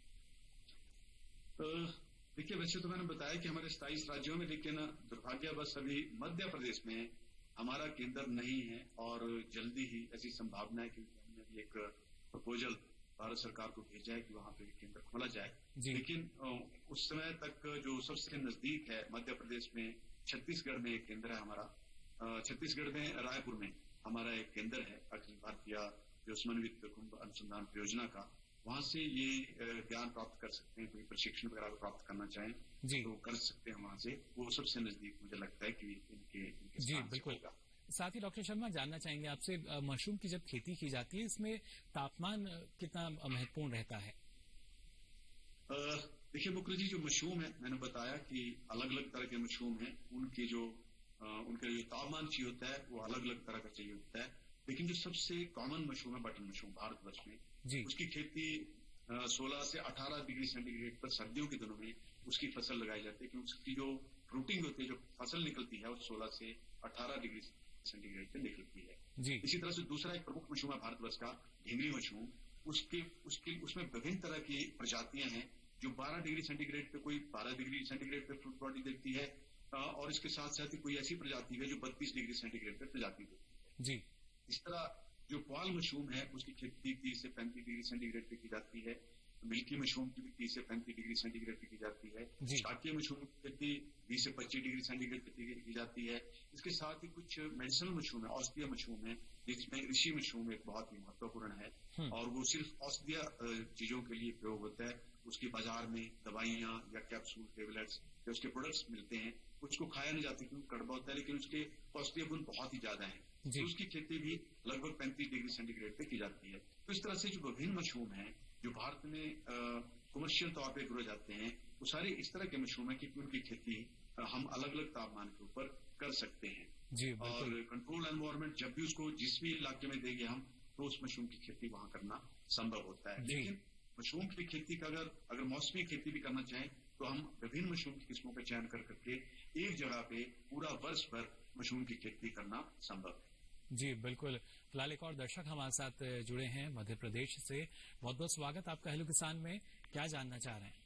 देखिए, वैसे तो मैंने बताया कि हमारे सताईस राज्यों में, लेकिन दुर्भाग्यवश अभी मध्य प्रदेश में हमारा केंद्र नहीं है और जल्दी ही ऐसी संभावना है कि हमने भी एक प्रपोजल भारत सरकार को भेजा है कि वहां पे केंद्र खोला जाए। लेकिन उस समय तक जो सबसे नजदीक है मध्य प्रदेश में छत्तीसगढ़ में एक केंद्र है हमारा। छत्तीसगढ़ में रायपुर में हमारा एक केंद्र है अखिल भारतीय जो समन्वित कुंभ अनुसंधान परियोजना का। वहां से ये ज्ञान प्राप्त कर सकते हैं, कोई प्रशिक्षण वगैरह प्राप्त करना चाहें तो कर सकते हैं वहां से। वो सबसे नजदीक मुझे लगता है कि इनके, इनके जी बिल्कुल। साथ ही डॉक्टर शर्मा जानना चाहेंगे आपसे, मशरूम की जब खेती की जाती है इसमें तापमान कितना महत्वपूर्ण रहता है? देखिए मुकुल जी, जो मशरूम है मैंने बताया कि अलग अलग तरह के मशरूम हैं, उनके जो उनका जो तापमान चाहिए होता है वो अलग अलग तरह का चाहिए होता है। लेकिन जो सबसे कॉमन मशरूम है बटन मशरूम भारतवर्ष में, उसकी खेती सोलह से अठारह डिग्री सेंटीग्रेड पर सर्दियों के दिनों में उसकी फसल लगाई जाती है, क्योंकि उसकी जो फ्रूटिंग होती है, जो फसल निकलती है वो सोलह से अठारह डिग्री सेंटीग्रेड पे निकलती है। इसी तरह से दूसरा एक प्रमुख मशरूम है भारतवर्ष का ढींगली मशरूम। उसके उसके उसमें विभिन्न तरह की प्रजातियां हैं जो बारह डिग्री सेंटीग्रेड पे, कोई बारह डिग्री सेंटीग्रेड पे फ्रूट बॉडी देती है और इसके साथ साथ ही कोई ऐसी प्रजाति है जो बत्तीस डिग्री सेंटीग्रेड पे प्रजाति देती है। जी इस तरह जो पॉल मशरूम है उसकी खेती तीस से पैंतीस डिग्री सेंटीग्रेड पे की जाती है। मिल्की मशरूम की भी तीस से पैंतीस डिग्री सेंटीग्रेड पे की जाती है। शाकीय मशरूम की खेती बीस से पच्चीस डिग्री सेंटीग्रेड पे की जाती है। इसके साथ ही कुछ मेडिसिनल मशरूम है, औषधीय मशरूम है, जिसमें ऋषि मशरूम एक बहुत ही महत्वपूर्ण है और वो सिर्फ औषधीय चीजों के लिए प्रयोग होता है। उसके बाजार में दवाइयां या कैप्सूल, टेबलेट्स या उसके प्रोडक्ट्स मिलते हैं। उसको खाया नहीं जाता क्योंकि कड़वा होता है, लेकिन उसके औषधीय गुण बहुत ही ज्यादा है। तो उसकी खेती भी लगभग पैंतीस डिग्री सेंटीग्रेड पे की जाती है। तो इस तरह से जो विभिन्न मशरूम हैं जो भारत में कमर्शियल तौर पे ग्रो जाते हैं, वो सारे इस तरह के मशरूम है कि उनकी खेती हम अलग अलग तापमान के ऊपर कर सकते हैं। जी, और कंट्रोल एनवायरमेंट जब भी उसको जिस भी इलाके में देंगे हम, तो उस मशरूम की खेती वहां करना संभव होता है। लेकिन मशरूम की खेती का अगर अगर मौसमी खेती भी करना चाहें तो हम विभिन्न मशरूम की किस्मों का चयन कर करके एक जगह पे पूरा वर्ष भर मशरूम की खेती करना संभव है। जी बिल्कुल। फिलहाल एक और दर्शक हमारे साथ जुड़े हैं मध्य प्रदेश से। बहुत बहुत स्वागत आपका हेलो किसान में। क्या जानना चाह रहे हैं?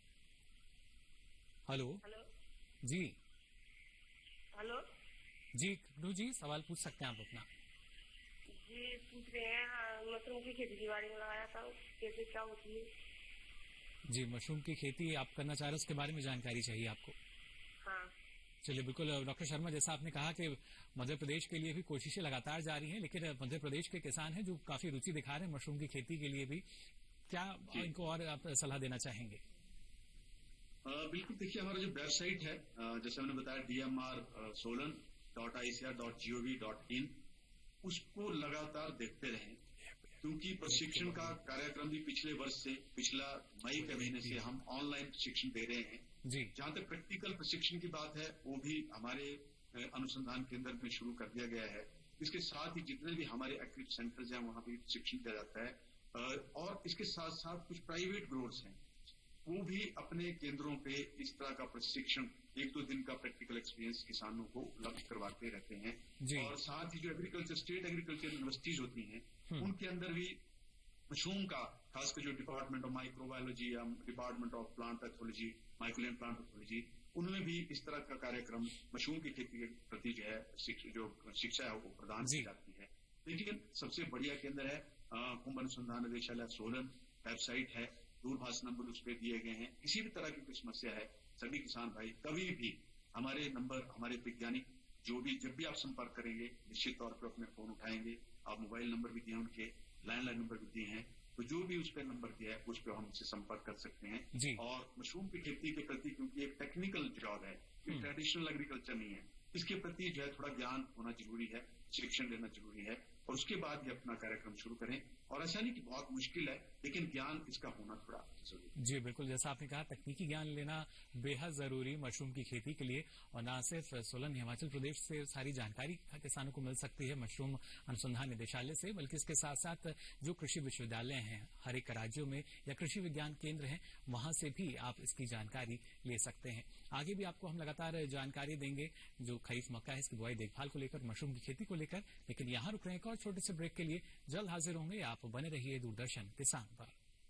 हेलो हेलो जी हेलो जी कटू जी, सवाल पूछ सकते हैं आप अपना। जी पूछ रहे हैं, मशरूम की खेती के बारे में लगाया था, कैसे क्या होती है? जी मशरूम की खेती आप करना चाह रहे हैं, उसके बारे में जानकारी चाहिए आपको? हाँ चलिए बिल्कुल। डॉक्टर शर्मा, जैसा आपने कहा कि मध्य प्रदेश के लिए भी कोशिशें लगातार जारी हैं, लेकिन मध्य प्रदेश के किसान हैं जो काफी रुचि दिखा रहे हैं मशरूम की खेती के लिए भी, क्या इनको और आप सलाह देना चाहेंगे? बिल्कुल। देखिए हमारा जो वेबसाइट है, जैसे मैंने बताया D M R Solan dot I C R dot G O V dot in, उसको लगातार देखते रहें, क्योंकि प्रशिक्षण का कार्यक्रम भी पिछले वर्ष से, पिछला मई के महीने से हम ऑनलाइन प्रशिक्षण दे रहे हैं। जी जहां तक प्रैक्टिकल प्रशिक्षण की बात है, वो भी हमारे अनुसंधान केंद्र में शुरू कर दिया गया है। इसके साथ ही जितने भी हमारे एक्टिव सेंटर्स हैं वहां भी प्रशिक्षण दिया जाता है और इसके साथ साथ कुछ प्राइवेट ग्रोवर्स हैं, वो भी अपने केंद्रों पे इस तरह का प्रशिक्षण, एक दो दिन का प्रैक्टिकल एक्सपीरियंस किसानों को उपलब्ध करवाते रहते हैं। और साथ ही जो एग्रीकल्चर स्टेट एग्रीकल्चर यूनिवर्सिटीज होती हैं, उनके अंदर भी मशरूम का, खासकर जो डिपार्टमेंट ऑफ माइक्रोबायोलॉजी या डिपार्टमेंट ऑफ प्लांट पैथोलॉजी, माइक्रोलियन प्लांट पैथोलॉजी, उनमें भी इस तरह का कार्यक्रम मशरूम की खेती के प्रति जो है जो शिक्षा है वो प्रदान की जाती है। लेकिन सबसे बढ़िया केंद्र है कुंभ अनुसंधान निदेशालय सोलन, वेबसाइट है, दूरभाष नंबर उस पर दिए गए हैं। किसी भी तरह की कोई समस्या है, सभी किसान भाई कभी भी हमारे नंबर, हमारे वैज्ञानिक जो भी जब भी आप संपर्क करेंगे निश्चित तौर पर अपने फोन उठाएंगे। आप मोबाइल नंबर भी दिए उनके, लैंडलाइन नंबर भी दिए हैं, तो जो भी उस पर नंबर दिया है उस पर हम उनसे संपर्क कर सकते हैं जी। और मशरूम की खेती के प्रति, क्योंकि एक टेक्निकल जॉब है, ट्रेडिशनल एग्रीकल्चर नहीं है, इसके प्रति जो है थोड़ा ज्ञान होना जरूरी है, शिक्षण लेना जरूरी है और उसके बाद ये अपना कार्यक्रम शुरू करें। और ऐसा नहीं कि बहुत मुश्किल है, लेकिन ज्ञान इसका होना थोड़ा जरूरी। जी बिल्कुल, जैसा आपने कहा तकनीकी ज्ञान लेना बेहद जरूरी मशरूम की खेती के लिए। और न सिर्फ सोलन हिमाचल प्रदेश से सारी जानकारी किसानों को मिल सकती है मशरूम अनुसंधान निदेशालय से, बल्कि इसके साथ साथ जो कृषि विश्वविद्यालय हैं हर एक राज्यों में या कृषि विज्ञान केंद्र हैं वहां से भी आप इसकी जानकारी ले सकते हैं। आगे भी आपको हम लगातार जानकारी देंगे जो खरीफ मक्का है इसकी बुआई देखभाल को लेकर, मशरूम की खेती को लेकर। लेकिन यहाँ रुक रहे हैं एक और छोटे से ब्रेक के लिए, जल्द हाजिर होंगे। आप बने रहिए दूरदर्शन किसान पर।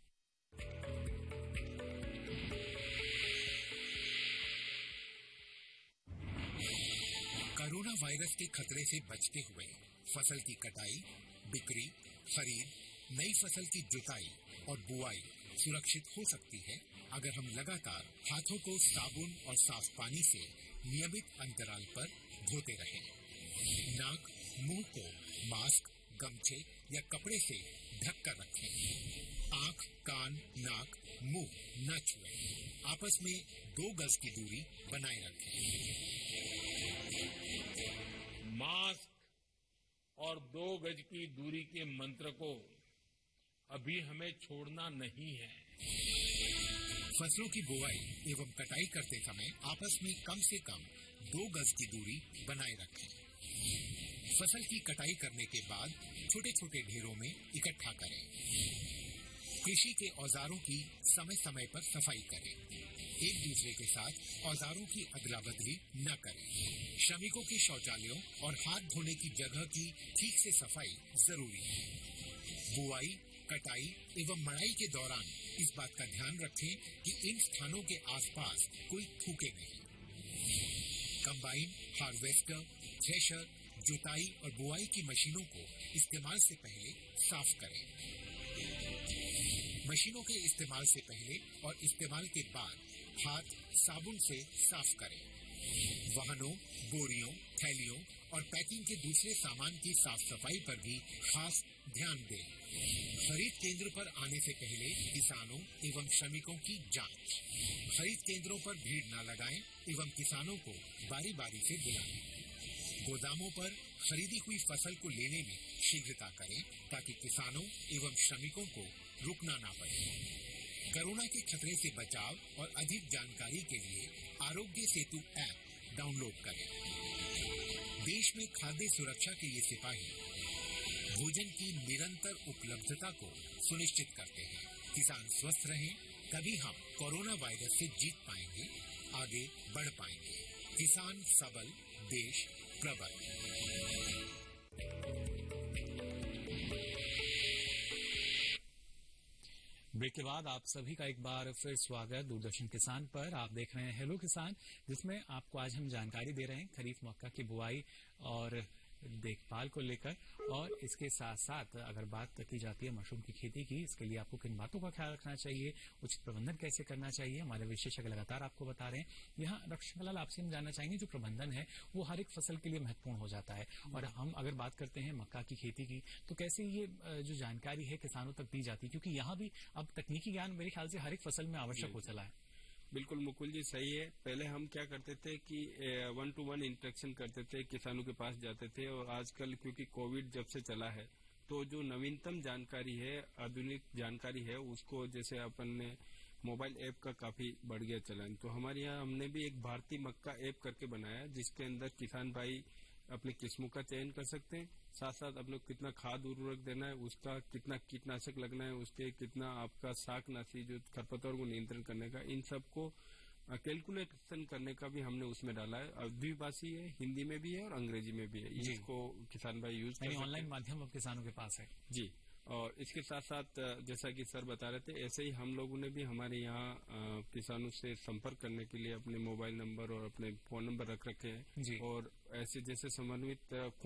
कोरोना वायरस के खतरे से बचते हुए फसल की कटाई, बिक्री, खरीद, नई फसल की जुताई और बुआई सुरक्षित हो सकती है अगर हम लगातार हाथों को साबुन और साफ पानी से नियमित अंतराल पर धोते रहें। नाक, मुंह को मास्क, गमछे या कपड़े से ढक कर रखें। आंख, कान, नाक, मुंह न छुएं। आपस में दो गज की दूरी बनाए रखें। मास्क और दो गज की दूरी के मंत्र को अभी हमें छोड़ना नहीं है। फसलों की बुआई एवं कटाई करते समय आपस में कम से कम दो गज की दूरी बनाए रखें। फसल की कटाई करने के बाद छोटे छोटे ढेरों में इकट्ठा करें। कृषि के औजारों की समय समय पर सफाई करें। एक दूसरे के साथ औजारों की अदला बदली न करें। श्रमिकों के शौचालयों और हाथ धोने की जगह की ठीक से सफाई जरूरी है। बुआई, कटाई एवं मड़ाई के दौरान इस बात का ध्यान रखें कि इन स्थानों के आसपास कोई थूके नहीं। कंबाइन, हार्वेस्टर, थ्रेशर, जुताई और बुआई की मशीनों को इस्तेमाल से पहले साफ करें। मशीनों के इस्तेमाल से पहले और इस्तेमाल के बाद हाथ साबुन से साफ करें। वाहनों, बोरियों, थैलियों और पैकिंग के दूसरे सामान की साफ सफाई पर भी खास ध्यान दें। खरीद केंद्र पर आने से पहले किसानों एवं श्रमिकों की जांच। खरीद केंद्रों पर भीड़ न लगाएं एवं किसानों को बारी बारी से बुलाएं। गोदामों पर खरीदी हुई फसल को लेने में शीघ्रता करें ताकि किसानों एवं श्रमिकों को रुकना ना पड़े। कोरोना के खतरे से बचाव और अधिक जानकारी के लिए आरोग्य सेतु ऐप डाउनलोड करें। देश में खाद्य सुरक्षा के ये सिपाही भोजन की निरंतर उपलब्धता को सुनिश्चित करते हैं। किसान स्वस्थ रहें, तभी हम कोरोना वायरस से जीत पाएंगे, आगे बढ़ पाएंगे। किसान सबल, देश प्रबल। ब्रेक के बाद आप सभी का एक बार फिर स्वागत दूरदर्शन किसान पर। आप देख रहे हैं हेलो किसान, जिसमें आपको आज हम जानकारी दे रहे हैं खरीफ मक्का की बुआई और देखभाल को लेकर। और इसके साथ साथ अगर बात की जाती है मशरूम की खेती की, इसके लिए आपको किन बातों का ख्याल रखना चाहिए, उचित प्रबंधन कैसे करना चाहिए, हमारे विशेषज्ञ लगातार आपको बता रहे हैं। यहाँ रक्षकलाल आपसे हम जानना चाहेंगे, जो प्रबंधन है वो हर एक फसल के लिए महत्वपूर्ण हो जाता है। और हम अगर बात करते हैं मक्का की खेती की, तो कैसे ये जो जानकारी है किसानों तक दी जाती है, क्योंकि यहाँ भी अब तकनीकी ज्ञान मेरे ख्याल से हर एक फसल में आवश्यक हो चला है। बिल्कुल मुकुल जी, सही है। पहले हम क्या करते थे कि वन टू वन इंटरेक्शन करते थे, किसानों के पास जाते थे। और आजकल क्योंकि कोविड जब से चला है, तो जो नवीनतम जानकारी है, आधुनिक जानकारी है, उसको जैसे अपन ने मोबाइल ऐप का काफी बढ़ गया चलन। तो हमारे यहाँ हमने भी एक भारतीय मक्का ऐप करके बनाया, जिसके अंदर किसान भाई अपने किस्मों का चयन कर सकते हैं। साथ साथ अपने कितना खाद उर्वरक देना है, उसका कितना कीटनाशक लगना है, उसके कितना आपका शाकनाशी जो खरपतवार को नियंत्रण करने का, इन सबको कैलकुलेशन करने का भी हमने उसमें डाला है। द्विभाषी है, हिंदी में भी है और अंग्रेजी में भी है। इसको किसान भाई यूज कर सकते हैं। ऑनलाइन माध्यम अब किसानों के पास है जी। और इसके साथ साथ जैसा कि सर बता रहे थे, ऐसे ही हम लोगों ने भी हमारे यहाँ किसानों से संपर्क करने के लिए अपने मोबाइल नंबर और अपने फोन नंबर रख रखे हैं। और ऐसे जैसे समन्वित कुंभ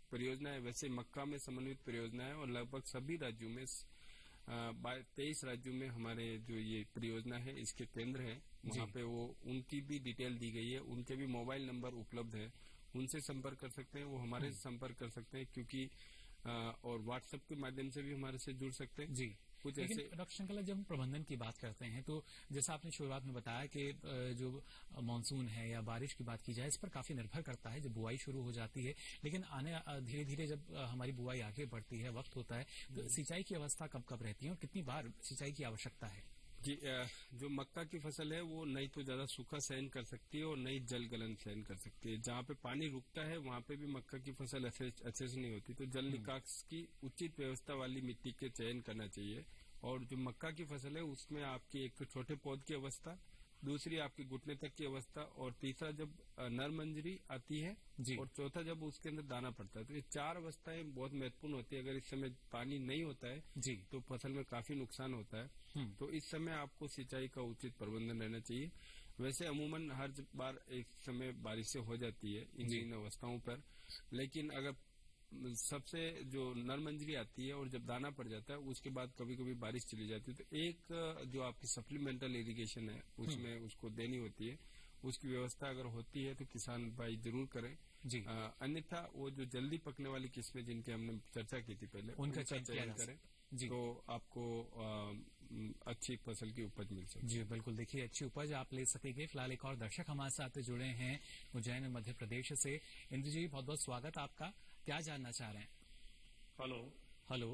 परियोजना है, वैसे मक्का में समन्वित परियोजना है और लगभग सभी राज्यों में तेईस राज्यों में हमारे जो ये परियोजना है इसके केंद्र है, वहाँ पे वो उनकी भी डिटेल दी गई है, उनके भी मोबाइल नंबर उपलब्ध है, उनसे संपर्क कर सकते हैं, वो हमारे से संपर्क कर सकते हैं, क्योंकि आ, और व्हाट्सएप के माध्यम से भी हमारे से जुड़ सकते हैं। जी, कुछ लेकिन ऐसे डॉक्टर शंकरलाल, जब हम प्रबंधन की बात करते हैं तो जैसा आपने शुरुआत में बताया कि जो मानसून है या बारिश की बात की जाए, इस पर काफी निर्भर करता है जब बुआई शुरू हो जाती है, लेकिन आने धीरे धीरे जब हमारी बुआई आगे बढ़ती है, वक्त होता है, तो सिंचाई की अवस्था कब कब रहती है और कितनी बार सिंचाई की आवश्यकता है? जी, जो मक्का की फसल है वो नहीं तो ज्यादा सूखा सहन कर सकती है और नहीं जल गलन सहन कर सकती है। जहाँ पे पानी रुकता है वहाँ पे भी मक्का की फसल अच्छे अच्छे से नहीं होती, तो जल निकास की उचित व्यवस्था वाली मिट्टी के चयन करना चाहिए। और जो मक्का की फसल है उसमें आपकी एक तो छोटे पौध की अवस्था, दूसरी आपकी घुटने तक की अवस्था, और तीसरा जब नर मंजरी आती है, और चौथा जब उसके अंदर दाना पड़ता है। तो ये चार अवस्थाएं बहुत महत्वपूर्ण होती है। अगर इस समय पानी नहीं होता है जी तो फसल में काफी नुकसान होता है। तो इस समय आपको सिंचाई का उचित प्रबंधन रहना चाहिए। वैसे अमूमन हर बार एक समय बारिशें हो जाती है इन इन अवस्थाओं पर, लेकिन अगर सबसे जो नरमंजरी आती है और जब दाना पड़ जाता है उसके बाद कभी कभी बारिश चली जाती है, तो एक जो आपकी सप्लीमेंटल इरिगेशन है उसमें उसको देनी होती है। उसकी व्यवस्था अगर होती है तो किसान भाई जरूर करें जी। आ, अन्यथा वो जो जल्दी पकने वाली किस्में जिनकी हमने चर्चा की थी पहले, उनका चयन करें जी, तो आपको आ, अच्छी फसल की उपज मिल सकती है। जी बिल्कुल, देखिए अच्छी उपज आप ले सकेंगे। फिलहाल एक और दर्शक हमारे साथ जुड़े हैं उज्जैन मध्य प्रदेश से। इंद्र जी, बहुत बहुत स्वागत आपका, क्या जानना चाह रहे हैं? हेलो हेलो,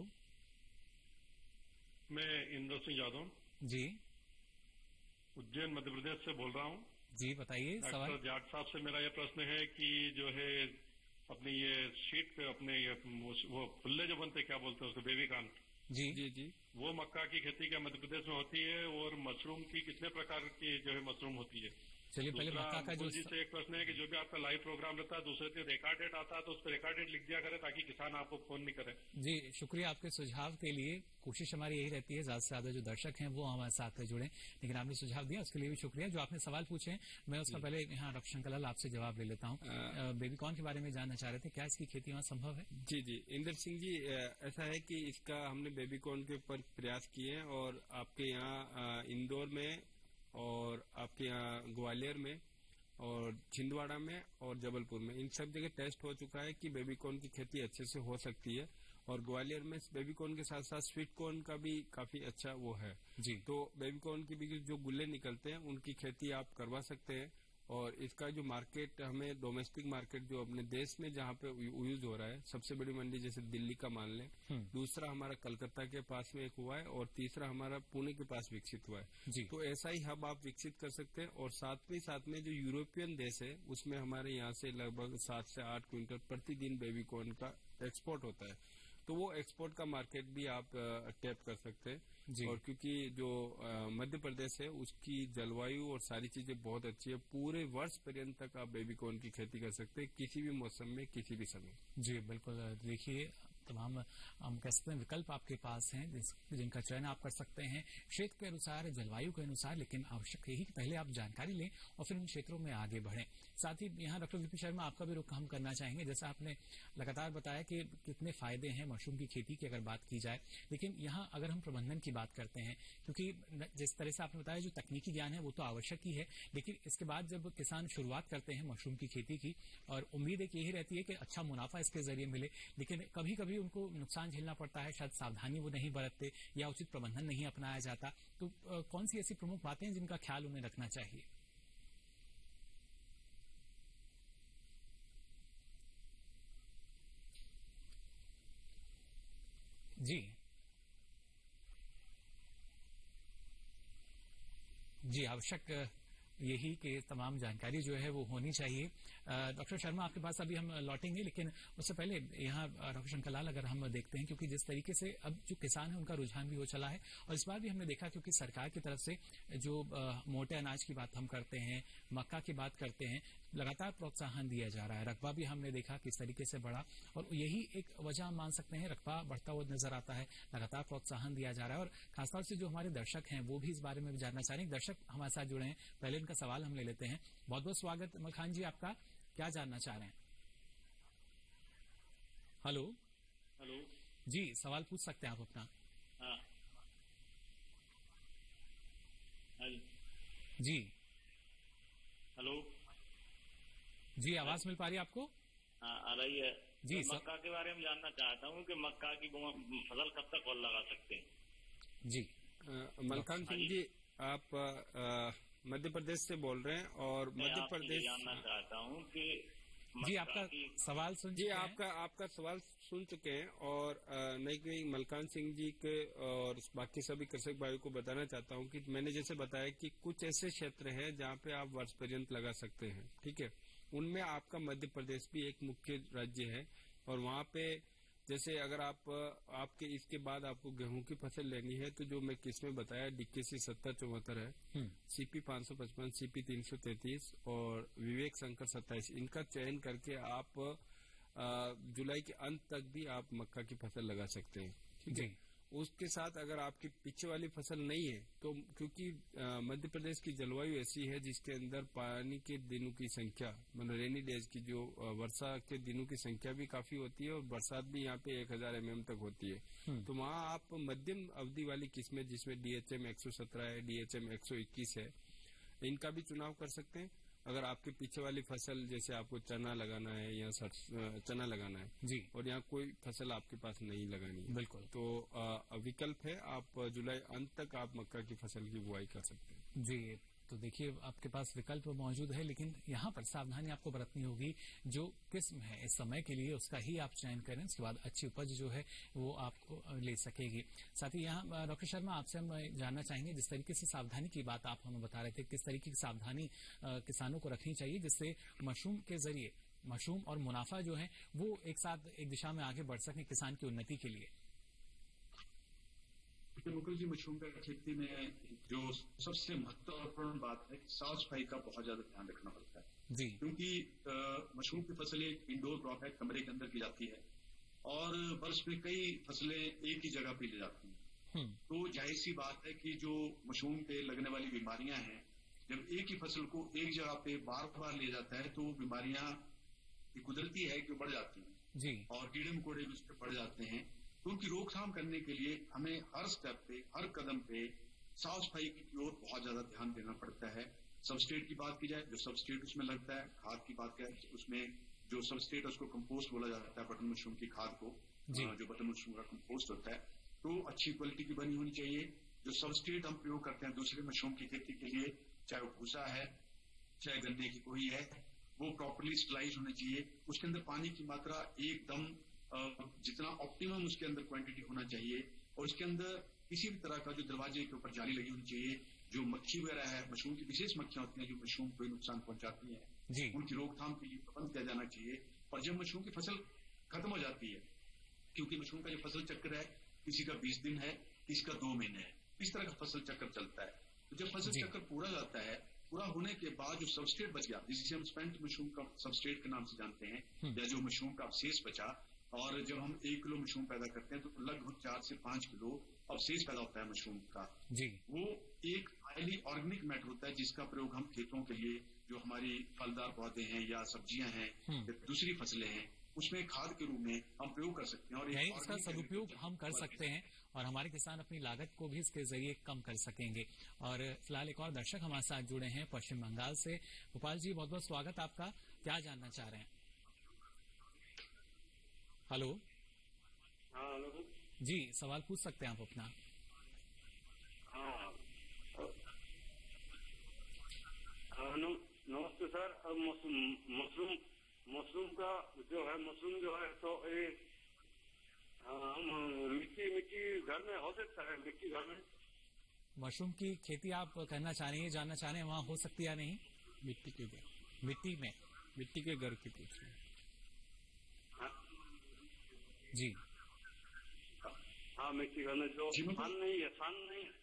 मैं इंद्र सिंह यादव जी, उज्जैन मध्य प्रदेश से बोल रहा हूँ जी, बताइए सवाल। डॉक्टर जाट साहब से मेरा ये प्रश्न है कि जो है अपनी ये शीट पे अपने ये वो फुल्ले जो बनते क्या बोलते हैं उसको, बेबी कॉर्न, जी जी जी, वो मक्का की खेती क्या मध्य प्रदेश में होती है? और मशरूम की कितने प्रकार की जो है मशरूम होती है? चलिए पहले मक्का का जो जी से एक प्रश्न है कि जो भी आपका लाइव प्रोग्राम रहता है दूसरे दिन रिकॉर्ड डेट आता है तो उस पर रिकॉर्ड डेट लिख दिया करें ताकि किसान आपको फोन नहीं करे। जी शुक्रिया आपके सुझाव के लिए। कोशिश हमारी यही रहती है ज्यादा से ज्यादा जो दर्शक हैं वो हमारे साथ जुड़े, लेकिन आपने सुझाव दिया उसके लिए भी शुक्रिया। जो आपने सवाल पूछे मैं उसका पहले यहाँ डॉक्टर शंकरलाल आपसे जवाब ले लेता हूँ। बेबीकॉर्न के बारे में जानना चाह रहे थे, क्या इसकी खेती वहाँ संभव है? जी जी इंदर सिंह जी, ऐसा है कि इसका हमने बेबीकॉर्न के ऊपर प्रयास किए हैं और आपके यहाँ इंदौर में और आपके यहाँ ग्वालियर में और छिंदवाड़ा में और जबलपुर में इन सब जगह टेस्ट हो चुका है कि बेबीकॉर्न की खेती अच्छे से हो सकती है। और ग्वालियर में बेबीकॉर्न के साथ साथ स्वीट कॉर्न का भी काफी अच्छा वो है जी। तो बेबीकॉर्न की भी जो गुल्ले निकलते हैं उनकी खेती आप करवा सकते हैं। और इसका जो मार्केट हमें डोमेस्टिक मार्केट जो अपने देश में जहाँ पे यूज हो रहा है, सबसे बड़ी मंडी जैसे दिल्ली का मान लें, दूसरा हमारा कलकत्ता के पास में एक हुआ है और तीसरा हमारा पुणे के पास विकसित हुआ है जी। तो ऐसा ही हब आप विकसित कर सकते हैं। और साथ में साथ में जो यूरोपियन देश है उसमें हमारे यहाँ से लगभग सात से आठ क्विंटल प्रतिदिन बेबीकॉर्न का एक्सपोर्ट होता है, तो वो एक्सपोर्ट का मार्केट भी आप टैप कर सकते हैं। और क्योंकि जो मध्य प्रदेश है उसकी जलवायु और सारी चीजें बहुत अच्छी है, पूरे वर्ष पर्यंत तक आप बेबीकॉर्न की खेती कर सकते हैं किसी भी मौसम में किसी भी समय। जी बिल्कुल, देखिए तमाम हम कह सकते हैं विकल्प आपके पास हैं जिनका चयन आप कर सकते हैं क्षेत्र के अनुसार, जलवायु के अनुसार, लेकिन आवश्यक यही कि पहले आप जानकारी लें और फिर इन क्षेत्रों में आगे बढ़ें। साथ ही यहाँ डॉक्टर वीपी शर्मा आपका भी रुख हम करना चाहेंगे। जैसा आपने लगातार बताया कि कितने फायदे हैं मशरूम की खेती की अगर बात की जाए, लेकिन यहाँ अगर हम प्रबंधन की बात करते हैं, क्योंकि जिस तरह से आपने बताया जो तकनीकी ज्ञान है वो तो आवश्यक ही है, लेकिन इसके बाद जब किसान शुरुआत करते हैं मशरूम की खेती की और उम्मीद एक यही रहती है कि अच्छा मुनाफा इसके जरिए मिले, लेकिन कभी कभी उनको नुकसान झेलना पड़ता है, शायद सावधानी वो नहीं बरतते या उचित प्रबंधन नहीं अपनाया जाता। तो आ, कौन सी ऐसी प्रमुख बातें हैं जिनका ख्याल उन्हें रखना चाहिए? जी जी आवश्यक यही कि तमाम जानकारी जो है वो होनी चाहिए। डॉक्टर शर्मा आपके पास अभी हम लौटेंगे, लेकिन उससे पहले यहाँ डॉक्टर शंकरलाल अगर हम देखते हैं, क्योंकि जिस तरीके से अब जो किसान है उनका रुझान भी हो चला है और इस बार भी हमने देखा क्योंकि सरकार की तरफ से जो आ, मोटे अनाज की बात हम करते हैं, मक्का की बात करते हैं, लगातार प्रोत्साहन दिया जा रहा है। रकबा भी हमने देखा किस तरीके से बढ़ा और यही एक वजह हम मान सकते हैं, रकबा बढ़ता हुआ नजर आता है, लगातार प्रोत्साहन दिया जा रहा है। और खासतौर से जो हमारे दर्शक हैं वो भी इस बारे में भी जानना चाह रहे हैं। दर्शक हमारे साथ जुड़े हैं, पहले इनका सवाल हम ले लेते हैं। बहुत बहुत स्वागत अमल खान जी आपका, क्या जानना चाह रहे हैं? हेलो हेलो जी, सवाल पूछ सकते हैं आप अपना। हाँ जी हेलो जी, आवाज मिल पा रही है आपको? हाँ आ रही है जी। तो मक्का के बारे में जानना चाहता हूँ कि मक्का की फसल कब तक और लगा सकते हैं? जी मलकान सिंह जी, आप मध्य प्रदेश से बोल रहे हैं और मध्य प्रदेश जानना चाहता हूँ कि जी आपका सवाल सुन जी आपका आपका सवाल सुन चुके हैं और नहीं कि मलकान सिंह जी के और बाकी सभी कृषक भाइयों को बताना चाहता हूं कि मैंने जैसे बताया कि कुछ ऐसे क्षेत्र हैं जहां पे आप वर्ष पर्यंत लगा सकते हैं, ठीक है। उनमें आपका मध्य प्रदेश भी एक मुख्य राज्य है और वहां पे जैसे अगर आप आपके इसके बाद आपको गेहूं की फसल लेनी है तो जो मैं किस्में बताया डीकेसी सत्तर चौहत्तर है, सीपी पाँच सौ पचपन, सीपी तीन सौ तैतीस और विवेक शंकर सत्ताईस, इनका चयन करके आप जुलाई के अंत तक भी आप मक्का की फसल लगा सकते हैं, ठीक है। उसके साथ अगर आपकी पीछे वाली फसल नहीं है तो क्योंकि मध्य प्रदेश की जलवायु ऐसी है जिसके अंदर पानी के दिनों की संख्या मतलब रेनी डेज की जो वर्षा के दिनों की संख्या भी काफी होती है और बरसात भी यहाँ पे एक हजार एम एम तक होती है, तो वहाँ आप मध्यम अवधि वाली किस्में जिसमें डीएचएम एक सौ सत्रह है, डीएचएम एक सौ इक्कीस है, इनका भी चुनाव कर सकते हैं। अगर आपके पीछे वाली फसल जैसे आपको चना लगाना है या चना लगाना है जी और यहाँ कोई फसल आपके पास नहीं लगानी है बिल्कुल, तो आ, विकल्प है, आप जुलाई अंत तक आप मक्का की फसल की बुआई कर सकते हैं। जी तो देखिए आपके पास विकल्प मौजूद है, लेकिन यहाँ पर सावधानी आपको बरतनी होगी। जो किस्म है इस समय के लिए उसका ही आप चयन करें, उसके बाद अच्छी उपज जो है वो आपको ले सकेगी। साथ ही यहाँ डॉक्टर शर्मा आपसे हम जानना चाहेंगे, जिस तरीके से सावधानी की बात आप हमें बता रहे थे, किस तरीके की सावधानी किसानों को रखनी चाहिए जिससे मशरूम के जरिए मशरूम और मुनाफा जो है वो एक साथ एक दिशा में आगे बढ़ सके किसान की उन्नति के लिए? मुकुल जी, मशरूम की खेती में जो सबसे महत्वपूर्ण बात है कि साफ सफाई का बहुत ज्यादा ध्यान रखना पड़ता है जी, क्योंकि मशरूम की फसल एक इंडोर क्रॉप है, कमरे के अंदर की जाती है और वर्ष में कई फसलें एक ही जगह पे ले जाती हैं। तो जाहिर सी बात है कि जो मशरूम पे लगने वाली बीमारियां हैं, जब एक ही फसल को एक जगह पे बार बार ले जाता है तो बीमारियां कुदरती है कि बढ़ जाती हैं जी और कीड़े मकोड़े भी उस पर बढ़ जाते हैं। तो उनकी रोकथाम करने के लिए हमें हर स्टेप पे हर कदम पे साफ सफाई की ओर बहुत ज्यादा ध्यान देना पड़ता है। सबस्ट्रेट की बात की जाए, जो सबस्ट्रेट उसमें लगता है, खाद की बात करें उसमें जो सबस्ट्रेट है उसको कंपोस्ट बोला जाता है, बटन मशरूम की खाद को, जो बटन मशरूम का कंपोस्ट होता है, तो अच्छी क्वालिटी की बनी होनी चाहिए। जो सबस्ट्रेट हम प्रयोग करते हैं दूसरे मशरूम की खेती के लिए, चाहे वो भूसा है चाहे गन्ने की कोई है, वो प्रॉपरली स्टलाइज होना चाहिए। उसके अंदर पानी की मात्रा एकदम जितना ऑप्टिमम उसके अंदर क्वांटिटी होना चाहिए और उसके अंदर किसी भी तरह का जो दरवाजे के ऊपर जाली लगी होनी चाहिए। जो मक्खी वगैरह है, मशरूम की विशेष मक्खियां होती हैं जो मशरूम को नुकसान पहुंचाती हैं, उनकी रोकथाम के लिए प्रबंध किया जाना चाहिए। और जब मशरूम की फसल खत्म हो जाती है, क्योंकि मशरूम का जो फसल चक्र है किसी का बीस दिन है, किसी का दो महीने है, इस तरह का फसल चक्र चलता है। तो जब फसल चक्र पूरा जाता है, पूरा होने के बाद जो सबस्ट्रेट बच गया जिसे हम स्पेंट मशरूम का सबस्ट्रेट के नाम से जानते हैं, या जो मशरूम का अवशेष बचा, और जब हम एक किलो मशरूम पैदा करते हैं तो लगभग चार से पांच किलो अवशेष पैदा होता है मशरूम का जी। वो एक हाईली ऑर्गेनिक मैटर होता है जिसका प्रयोग हम खेतों के लिए, जो हमारी फलदार पौधे हैं या सब्जियां हैं या दूसरी फसलें हैं, उसमें खाद के रूप में हम प्रयोग कर सकते हैं और इसका सदुपयोग हम कर सकते हैं और हमारे किसान अपनी लागत को भी इसके जरिए कम कर सकेंगे। और फिलहाल एक और दर्शक हमारे साथ जुड़े हैं पश्चिम बंगाल से। गोपाल जी, बहुत बहुत स्वागत आपका। क्या जानना चाह रहे हैं? हेलो। हाँ हेलो जी, सवाल पूछ सकते हैं आप अपना। हाँ नमस्ते सर। मशरूम मशरूम का जो है मशरूम जो है तो ये हम मिट्टी मिट्टी घर में हो सकता है? मिट्टी घर में मशरूम की खेती आप करना चाह रहे हैं, जानना चाह रहे हैं वहाँ हो सकती है या नहीं? मिट्टी के घर, मिट्टी में मिट्टी के घर की पूछ रहे हैं जी। हाँ मिट्टी घर में जो सान नहीं है, सान नहीं है।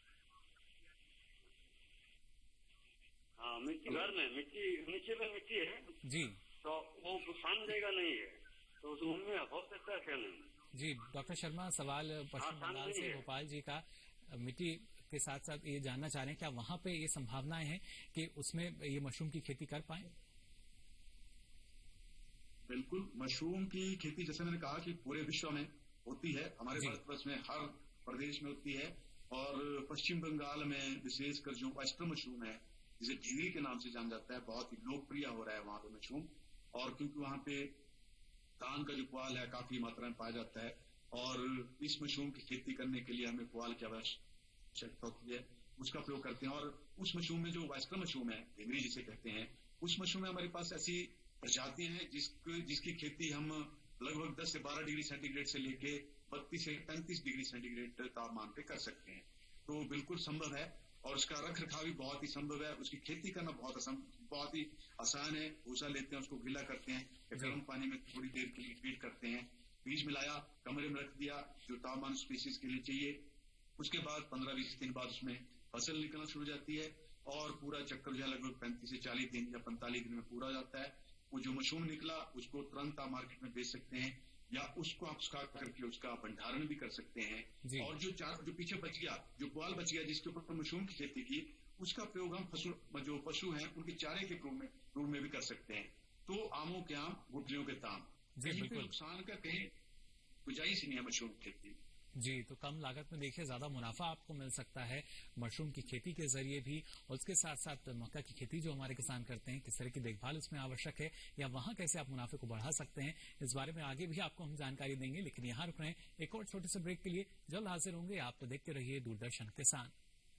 हाँ मिट्टी घर में, मिट्टी नीचे में मिट्टी है जी, तो वो सान देगा नहीं है, तो उनमें हो सकता है क्या नहीं? जी डॉक्टर शर्मा, सवाल पश्चिम बंगाल से गोपाल जी का, मिट्टी के साथ साथ ये जानना चाह रहे हैं क्या वहाँ पे ये संभावनाएं हैं कि उसमें ये मशरूम की खेती कर पाए? बिल्कुल, मशरूम की खेती जैसे मैंने कहा कि पूरे विश्व में होती है, हमारे भारतवर्ष में हर प्रदेश में होती है, और पश्चिम बंगाल में विशेषकर जो वेस्टर्न मशरूम है, जिसे ढींगरी के नाम से जाना जाता है, बहुत ही लोकप्रिय हो रहा है वहां पे मशरूम। और क्योंकि वहां पे धान का जो पुआल है काफी मात्रा में पाया जाता है, और इस मशरूम की खेती करने के लिए हमें पुआल की आवश्यकता होती है, उसका प्रयोग करते हैं। और उस मशरूम में जो वेस्टर्न मशरूम है, ढींगरी जिसे कहते हैं, उस मशरूम में हमारे पास ऐसी प्रजातियां हैं जिस, जिसकी खेती हम लगभग दस से बारह डिग्री सेंटीग्रेड से लेके बत्तीस से पैंतीस डिग्री सेंटीग्रेड तापमान पे कर सकते हैं। तो बिल्कुल संभव है, और उसका रख रखाव भी बहुत ही संभव है। उसकी खेती करना बहुत बहुत ही आसान है। भूसा लेते हैं, उसको गीला करते हैं, गर्म पानी में थोड़ी देर के लिए फीड करते हैं, बीज मिलाया, कमरे में रख दिया जो तापमान स्पीसीज के लिए चाहिए। उसके बाद पंद्रह बीस दिन बाद उसमें फसल निकलना शुरू हो जाती है, और पूरा चक्कर जो है लगभग पैंतीस से चालीस दिन या पैंतालीस दिन में पूरा हो जाता है। वो जो मशरूम निकला उसको तुरंत आप मार्केट में बेच सकते हैं, या उसको आप सुखा करके उसका भंडारण भी कर सकते हैं। और जो चार जो पीछे बच गया, जो पुआल बच गया जिसके ऊपर मशरूम की खेती की, उसका प्रयोग हम पशु जो पशु हैं उनके चारे के रूप में रूप में भी कर सकते हैं। तो आमों के आम, गुठलियों के ताम, कहीं पे नुकसान का कहीं गुंजाइश नहीं है मशरूम की खेती। जी, तो कम लागत में देखिए ज्यादा मुनाफा आपको मिल सकता है मशरूम की खेती के जरिए भी, और उसके साथ साथ मक्का की खेती जो हमारे किसान करते हैं, किस तरह की देखभाल उसमें आवश्यक है, या वहां कैसे आप मुनाफे को बढ़ा सकते हैं, इस बारे में आगे भी आपको हम जानकारी देंगे। लेकिन यहाँ रुक रहे हैं एक और छोटे से ब्रेक के लिए, जल्द हाजिर होंगे। आप तो देखते रहिए दूरदर्शन किसान।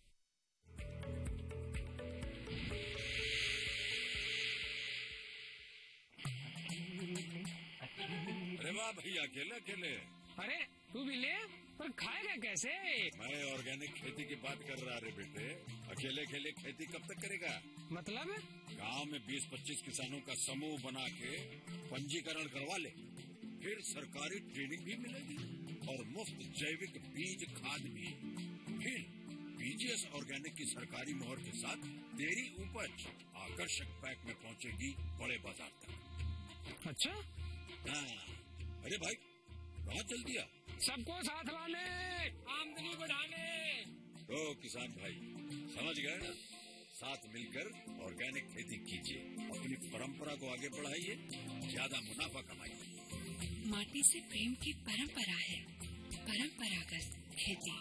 अरे वाह भैया, अकेले अकेले। अरे तू भी ले, पर खाएगा कैसे? मैं ऑर्गेनिक खेती की बात कर रहा रे बेटे। अकेले अकेले खेती कब तक करेगा? मतलब गांव में बीस पच्चीस किसानों का समूह बना के पंजीकरण करवा ले, फिर सरकारी ट्रेनिंग भी मिलेगी और मुफ्त जैविक बीज खाद भी। फिर पीजीएस ऑर्गेनिक की सरकारी मोहर के साथ तेरी उपज आकर्षक पैक में पहुंचेगी बड़े बाजार तक। अच्छा? हाँ। अरे भाई कहाँ चल दिया? सबको साथ लाने, आमदनी बढ़ाने। तो किसान भाई समझ गए, साथ मिलकर ऑर्गेनिक खेती कीजिए, अपनी परंपरा को आगे बढ़ाइए, ज्यादा मुनाफा कमाइए। माटी से प्रेम की परंपरा है परंपरागत खेती।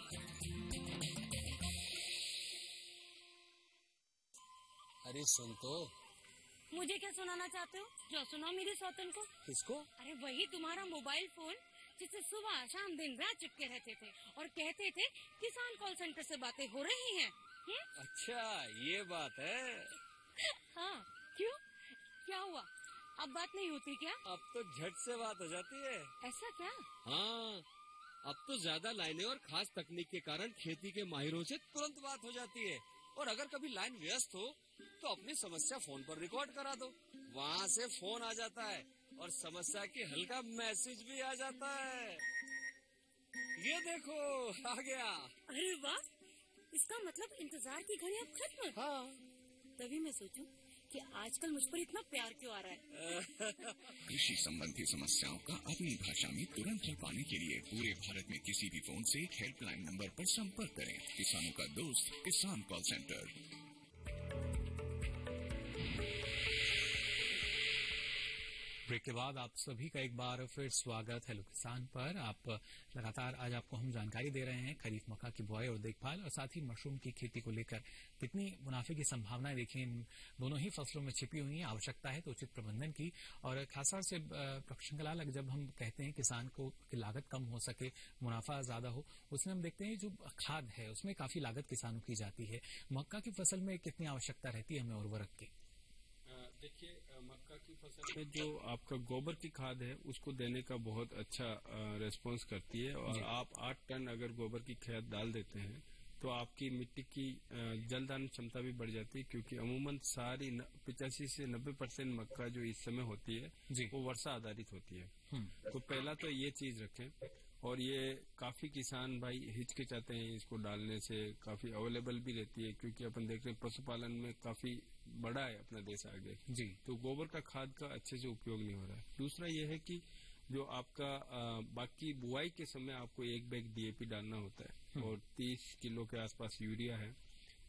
अरे सुन तो। मुझे क्या सुनाना चाहते हो? जो सुनाओ मेरी सौतन को। किसको? अरे वही तुम्हारा मोबाइल फोन जिससे सुबह शाम दिन रात चिपके रहते थे और कहते थे किसान कॉल सेंटर से बातें हो रही हैं। हुँ? अच्छा ये बात है। हाँ, क्यों? क्या हुआ? अब बात नहीं होती क्या? अब तो झट से बात हो जाती है। ऐसा क्या? हाँ, अब तो ज्यादा लाइनें और खास तकनीक के कारण खेती के माहिरों से तुरंत बात हो जाती है। और अगर कभी लाइन व्यस्त हो तो अपनी समस्या फोन पर रिकॉर्ड करा दो, वहाँ से फोन आ जाता है और समस्या के हल का मैसेज भी आ जाता है। ये देखो आ गया। अरे वाह, इसका मतलब इंतजार की घड़ी अब खत्म। हाँ। तभी मैं सोचूं कि आजकल मुझ पर इतना प्यार क्यों आ रहा है। कृषि संबंधी समस्याओं का अपनी भाषा में तुरंत हल पाने के लिए पूरे भारत में किसी भी फोन से हेल्पलाइन नंबर पर संपर्क करें। किसानों का दोस्त किसान कॉल सेंटर। ब्रेक के बाद आप सभी का एक बार फिर स्वागत हेलो किसान पर। आप लगातार आज आपको हम जानकारी दे रहे हैं खरीफ मक्का की बुआई और देखभाल, और साथ ही मशरूम की खेती को लेकर कितनी मुनाफे की संभावनाएं देखिए इन दोनों ही फसलों में छिपी हुई हैं। आवश्यकता है तो उचित प्रबंधन की, और खासतौर से प्रोफेशनल अलग जब हम कहते हैं किसान को कि लागत कम हो सके, मुनाफा ज्यादा हो, उसमें हम देखते हैं जो खाद है उसमें काफी लागत किसानों की जाती है। मक्का की फसल में कितनी आवश्यकता रहती है हमें उर्वरक की? देखिए, मक्का की फसल में जो आपका गोबर की खाद है उसको देने का बहुत अच्छा रेस्पॉन्स करती है, और आप आठ टन अगर गोबर की खाद डाल देते हैं तो आपकी मिट्टी की जल धारण क्षमता भी बढ़ जाती है, क्योंकि अमूमन सारी पिचासी से नब्बे परसेंट मक्का जो इस समय होती है वो वर्षा आधारित होती है। तो पहला तो ये चीज रखें, और ये काफी किसान भाई हिचकिचाते हैं इसको डालने से, काफी अवेलेबल भी रहती है, क्योंकि अपन देख रहे हैं पशुपालन में काफी बड़ा है अपना देश आगे जी। तो गोबर का खाद का अच्छे से उपयोग नहीं हो रहा है। दूसरा ये है कि जो आपका आ, बाकी बुआई के समय आपको एक बैग डीएपी डालना होता है और तीस किलो के आसपास यूरिया है।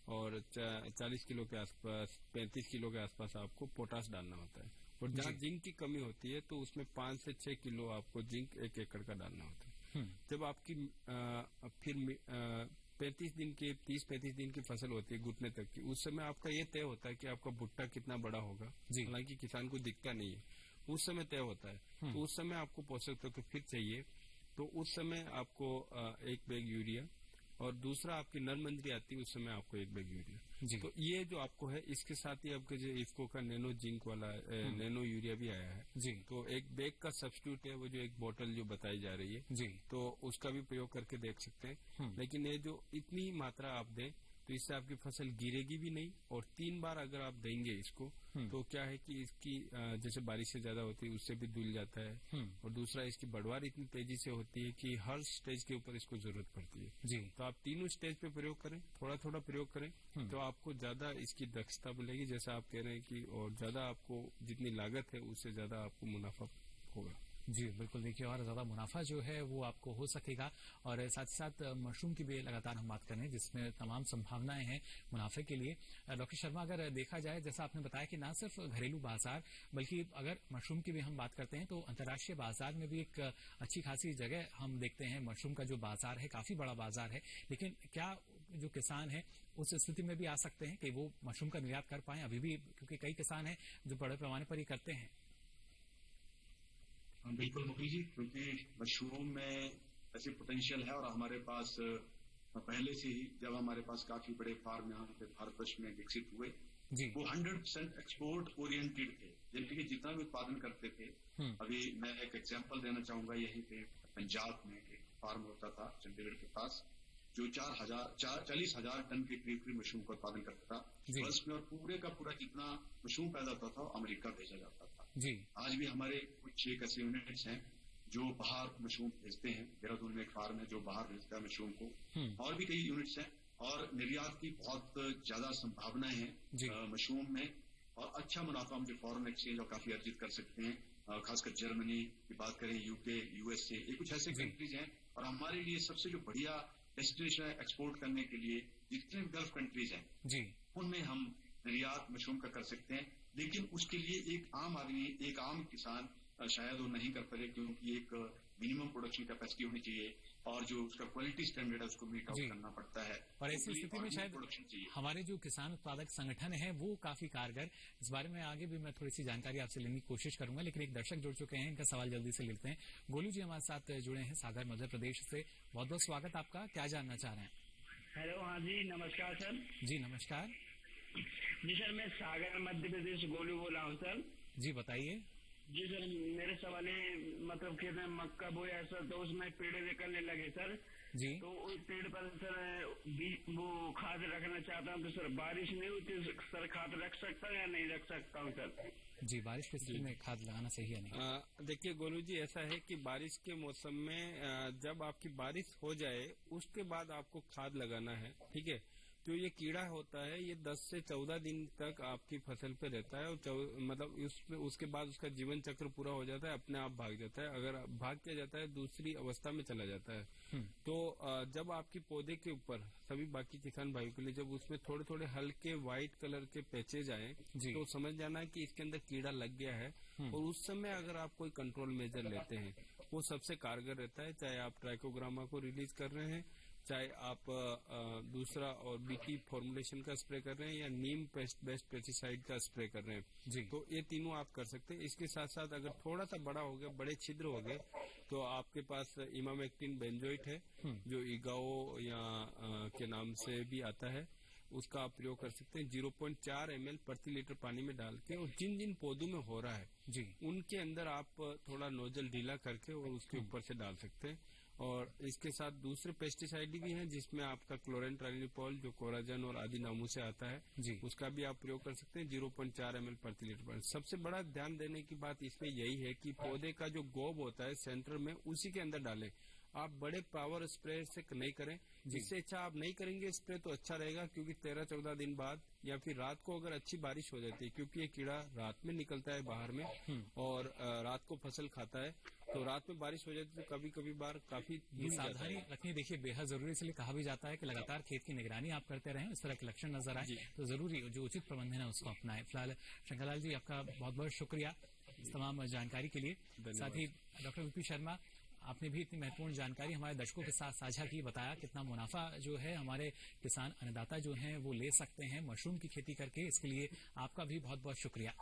और चालीस किलो के आसपास, पैंतीस किलो के आसपास आपको पोटास डालना होता है। और जहाँ जिंक की कमी होती है तो उसमें पांच से छह किलो आपको जिंक एक एकड़ का डालना होता है। जब आपकी आ, फिर पैंतीस दिन की तीस पैंतीस दिन की फसल होती है घुटने तक की, उस समय आपका ये तय होता है कि आपका भुट्टा कितना बड़ा होगा। हालांकि किसान को दिखता नहीं है, उस समय तय होता है। तो उस समय आपको पोषक तत्व तो फिर चाहिए, तो उस समय आपको एक बैग यूरिया, और दूसरा आपकी नरमंजरी आती है उस समय आपको एक बैग यूरिया। तो ये जो आपको है, इसके साथ ही आपके जो इफ्को का नैनो जिंक वाला नैनो यूरिया भी आया है जी। तो एक बैग का सब्स्टिट्यूट है वो, जो एक बोतल जो बताई जा रही है जी, तो उसका भी प्रयोग करके देख सकते हैं। लेकिन ये जो इतनी मात्रा आप दें तो इससे आपकी फसल गिरेगी भी नहीं, और तीन बार अगर आप देंगे इसको तो क्या है कि इसकी जैसे बारिश से ज्यादा होती है उससे भी धुल जाता है, और दूसरा इसकी बढ़वार इतनी तेजी से होती है कि हर स्टेज के ऊपर इसको जरूरत पड़ती है जी। तो आप तीनों स्टेज पे प्रयोग करें, थोड़ा थोड़ा प्रयोग करें, तो आपको ज्यादा इसकी दक्षता मिलेगी, जैसा आप कह रहे हैं कि, और ज्यादा आपको जितनी लागत है उससे ज्यादा आपको मुनाफा होगा जी। बिल्कुल, देखिए, और ज्यादा मुनाफा जो है वो आपको हो सकेगा। और साथ ही साथ मशरूम की भी लगातार हम बात करें जिसमें तमाम संभावनाएं हैं मुनाफे के लिए। डॉक्टर शर्मा, अगर देखा जाए, जैसा आपने बताया कि ना सिर्फ घरेलू बाजार, बल्कि अगर मशरूम की भी हम बात करते हैं तो अंतर्राष्ट्रीय बाजार में भी एक अच्छी खासी जगह हम देखते हैं। मशरूम का जो बाजार है काफी बड़ा बाजार है, लेकिन क्या जो किसान है उस स्थिति में भी आ सकते हैं कि वो मशरूम का निर्यात कर पाए अभी भी, क्योंकि कई किसान हैं जो बड़े पैमाने पर ही करते हैं? बिल्कुल मुकुल जी, क्योंकि मशरूम में ऐसी पोटेंशियल है, और हमारे पास पहले से ही जब हमारे पास काफी बड़े फार्म यहाँ पे भारतवर्ष में विकसित हुए जी, वो हंड्रेड परसेंट एक्सपोर्ट ओरिएंटेड थे, जिनके कि जितना भी उत्पादन करते थे। अभी मैं एक एग्जांपल देना चाहूंगा, यहीं पे पंजाब में एक फार्म होता था चंडीगढ़ के पास, जो चार हजार चार चालीस हजार टन के करीब करीब मशरूम का उत्पादन करता था वर्ष में, और पूरे का पूरा जितना मशरूम पैदा होता था अमेरिका भेजा जाता था जी। आज भी हमारे कुछ एक ऐसे यूनिट्स हैं जो बाहर मशरूम भेजते हैं। देहरादून में एक फार्म है जो बाहर भेजता है मशरूम को, और भी कई यूनिट्स हैं, और निर्यात की बहुत ज्यादा संभावनाएं हैं मशरूम में, और अच्छा मुनाफा हम जो फॉरेन एक्सचेंज और काफी अर्जित कर सकते हैं। खासकर जर्मनी की बात करें, यूके, यूएसए, ये कुछ ऐसे कंट्रीज हैं, और हमारे लिए सबसे जो बढ़िया डेस्टिनेशन है एक्सपोर्ट करने के लिए, जितने गल्फ कंट्रीज हैं जी, उनमें हम निर्यात मशरूम का कर सकते हैं। लेकिन उसके लिए एक आम आदमी, एक आम किसान शायद वो नहीं कर पाए, क्योंकि एक मिनिमम प्रोडक्शन कैपेसिटी होनी चाहिए, और जो उसका क्वालिटी स्टैंडर्ड है उसको मीट आउट करना पड़ता है। और ऐसी स्थिति में शायद हमारे जो किसान उत्पादक संगठन है वो काफी कारगर, इस बारे में आगे भी मैं थोड़ी सी जानकारी आपसे लेने की कोशिश करूंगा। लेकिन एक दर्शक जुड़ चुके हैं, इनका सवाल जल्दी से लेते हैं। गोलू जी हमारे साथ जुड़े हैं सागर मध्य प्रदेश से, बहुत बहुत स्वागत आपका। क्या जानना चाह रहे हैं? हेलो, हाँ जी, नमस्कार सर। जी नमस्कार जी सर, मैं सागर मध्य प्रदेश गोलू बोला हूँ सर। जी बताइए। जी सर, मेरे सवाल है, मतलब खेत में मक्का बोया सर, तो उसमें पेड़ निकलने लगे सर जी, तो उस पेड़ पर सर वो खाद रखना चाहता हूँ, तो सर बारिश नहीं होती सर, खाद रख सकता हूँ या नहीं रख सकता हूँ सर? जी, बारिश की स्थिति में खाद लगाना सही है नहीं? देखिए गोलू जी, ऐसा है कि बारिश के मौसम में जब आपकी बारिश हो जाए उसके बाद आपको खाद लगाना है, ठीक है। जो ये कीड़ा होता है ये दस से चौदह दिन तक आपकी फसल पे रहता है, और मतलब उस, उसके बाद उसका जीवन चक्र पूरा हो जाता है, अपने आप भाग जाता है। अगर भाग किया जाता है दूसरी अवस्था में चला जाता है। तो जब आपकी पौधे के ऊपर, सभी बाकी किसान भाइयों के लिए, जब उसमें थोड़े थोड़े हल्के व्हाइट कलर के पैचेज आए तो समझ जाना है कि इसके अंदर कीड़ा लग गया है। और उस समय अगर आप कोई कंट्रोल मेजर लेते हैं वो सबसे कारगर रहता है, चाहे आप ट्राइकोग्रामा को रिलीज कर रहे हैं, चाहे आप आ, दूसरा और बीटी फॉर्मुलेशन का स्प्रे कर रहे हैं, या नीम पेस्ट बेस्ट पेस्टिसाइड का स्प्रे कर रहे हैं जी, तो ये तीनों आप कर सकते हैं। इसके साथ साथ अगर थोड़ा सा बड़ा हो गया, बड़े छिद्र हो गए, तो आपके पास इमामेक्टिन बेंजोइट है जो इगाओ या आ, के नाम से भी आता है, उसका आप प्रयोग कर सकते हैं जीरो पॉइंट चार एम एल प्रति लीटर पानी में डाल के। और जिन जिन पौधों में हो रहा है जी, उनके अंदर आप थोड़ा नोजल ढीला करके और उसके ऊपर से डाल सकते हैं। और इसके साथ दूसरे पेस्टिसाइड भी हैं जिसमें आपका क्लोरेंट्रानिपोल जो कोराजन और आदि नामों से आता है जी, उसका भी आप प्रयोग कर सकते हैं जीरो पॉइंट चार एम एल प्रति लीटर पानी। सबसे बड़ा ध्यान देने की बात इसमें यही है कि पौधे का जो गोब होता है सेंटर में, उसी के अंदर डालें। आप बड़े पावर स्प्रे से नहीं करें। जिससे अच्छा आप नहीं करेंगे स्प्रे तो अच्छा रहेगा, क्योंकि तेरह चौदह दिन बाद या फिर रात को अगर अच्छी बारिश हो जाती है, क्योंकि ये कीड़ा रात में निकलता है बाहर में और रात को फसल खाता है, तो रात में बारिश हो जाती है तो कभी कभी बार काफी ये सावधानी रखनी देखिए बेहद जरूरी, इसलिए कहा भी जाता है कि लगातार खेत की निगरानी आप करते रहें, इस तरह के लक्षण नजर आए तो जरूरी जो उचित प्रबंधन है उसको अपनाएं। फिलहाल शंकरलाल जी आपका बहुत बहुत शुक्रिया इस तमाम जानकारी के लिए। साथ ही डॉक्टर वीपी शर्मा, आपने भी इतनी महत्वपूर्ण जानकारी हमारे दर्शकों के साथ साझा की, बताया कितना मुनाफा जो है हमारे किसान अन्नदाता जो हैं वो ले सकते हैं मशरूम की खेती करके। इसके लिए आपका भी बहुत बहुत शुक्रिया।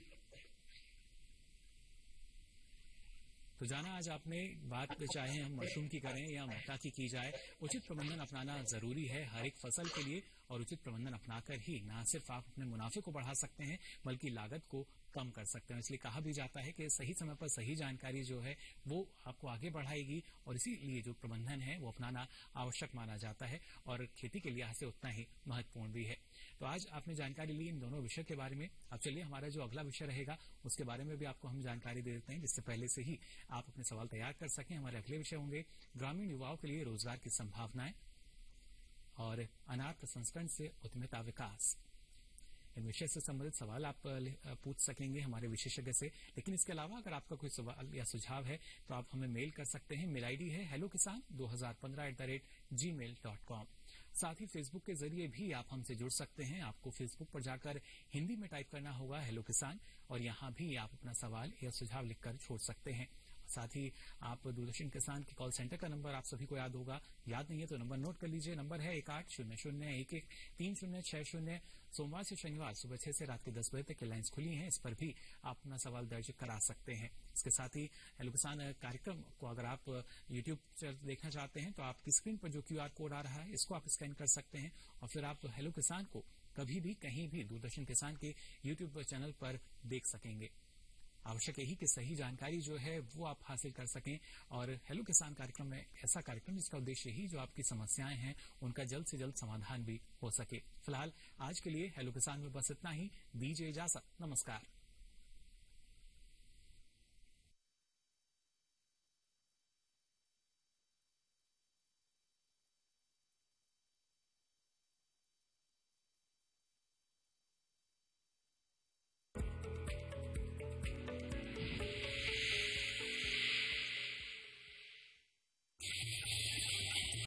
तो जाना आज आपने बात चाहे हम मशरूम की करें या मक्का की की जाए, उचित प्रबंधन अपनाना जरूरी है हर एक फसल के लिए, और उचित प्रबंधन अपनाकर ही न सिर्फ आप अपने मुनाफे को बढ़ा सकते हैं बल्कि लागत को कम कर सकते हैं। इसलिए कहा भी जाता है कि सही समय पर सही जानकारी जो है वो आपको आगे बढ़ाएगी, और इसीलिए जो प्रबंधन है वो अपनाना आवश्यक माना जाता है और खेती के लिहाज से उतना ही महत्वपूर्ण भी है। तो आज आपने जानकारी ली इन दोनों विषय के बारे में। अब चलिए हमारा जो अगला विषय रहेगा उसके बारे में भी आपको हम जानकारी दे देते हैं, जिससे पहले से ही आप अपने सवाल तैयार कर सकें। हमारे अगले विषय होंगे ग्रामीण युवाओं के लिए रोजगार की संभावनाएं और अनार प्रसंस्करण से उद्यमिता विकास। इन विषय से संबंधित सवाल आप पूछ सकेंगे हमारे विशेषज्ञ से। लेकिन इसके अलावा अगर आपका कोई सवाल या सुझाव है तो आप हमें मेल कर सकते हैं। मेल आईडी है हेलो किसान दो हजार पंद्रह at the rate Gmail dot com. साथ ही फेसबुक के जरिए भी आप हमसे जुड़ सकते हैं। आपको फेसबुक पर जाकर हिंदी में टाइप करना होगा हेलो किसान, और यहाँ भी आप अपना सवाल या सुझाव लिखकर छोड़ सकते हैं। साथ ही आप दूरदर्शन किसान के कॉल सेंटर का नंबर आप सभी को याद होगा, याद नहीं है तो नंबर नोट कर लीजिए। नंबर है एक आठ शून्य शून्य एक एक तीन शून्य छह शून्य। सोमवार से शनिवार सुबह छह से रात के दस बजे तक के लाइन्स खुली हैं, इस पर भी आप अपना सवाल दर्ज करा सकते हैं। इसके साथ ही हेलो किसान कार्यक्रम को अगर आप यूट्यूब पर देखना चाहते हैं तो आपकी स्क्रीन पर जो क्यू आर कोड आ रहा है इसको आप स्कैन कर सकते हैं, और फिर आप हेलो किसान को कभी भी कहीं भी दूरदर्शन किसान के यूट्यूब चैनल पर देख सकेंगे। आवश्यक यही कि सही जानकारी जो है वो आप हासिल कर सकें, और हेलो किसान कार्यक्रम में ऐसा कार्यक्रम जिसका उद्देश्य ही जो आपकी समस्याएं हैं उनका जल्द से जल्द समाधान भी हो सके। फिलहाल आज के लिए हेलो किसान में बस इतना ही। दीजिए इजाजत, नमस्कार।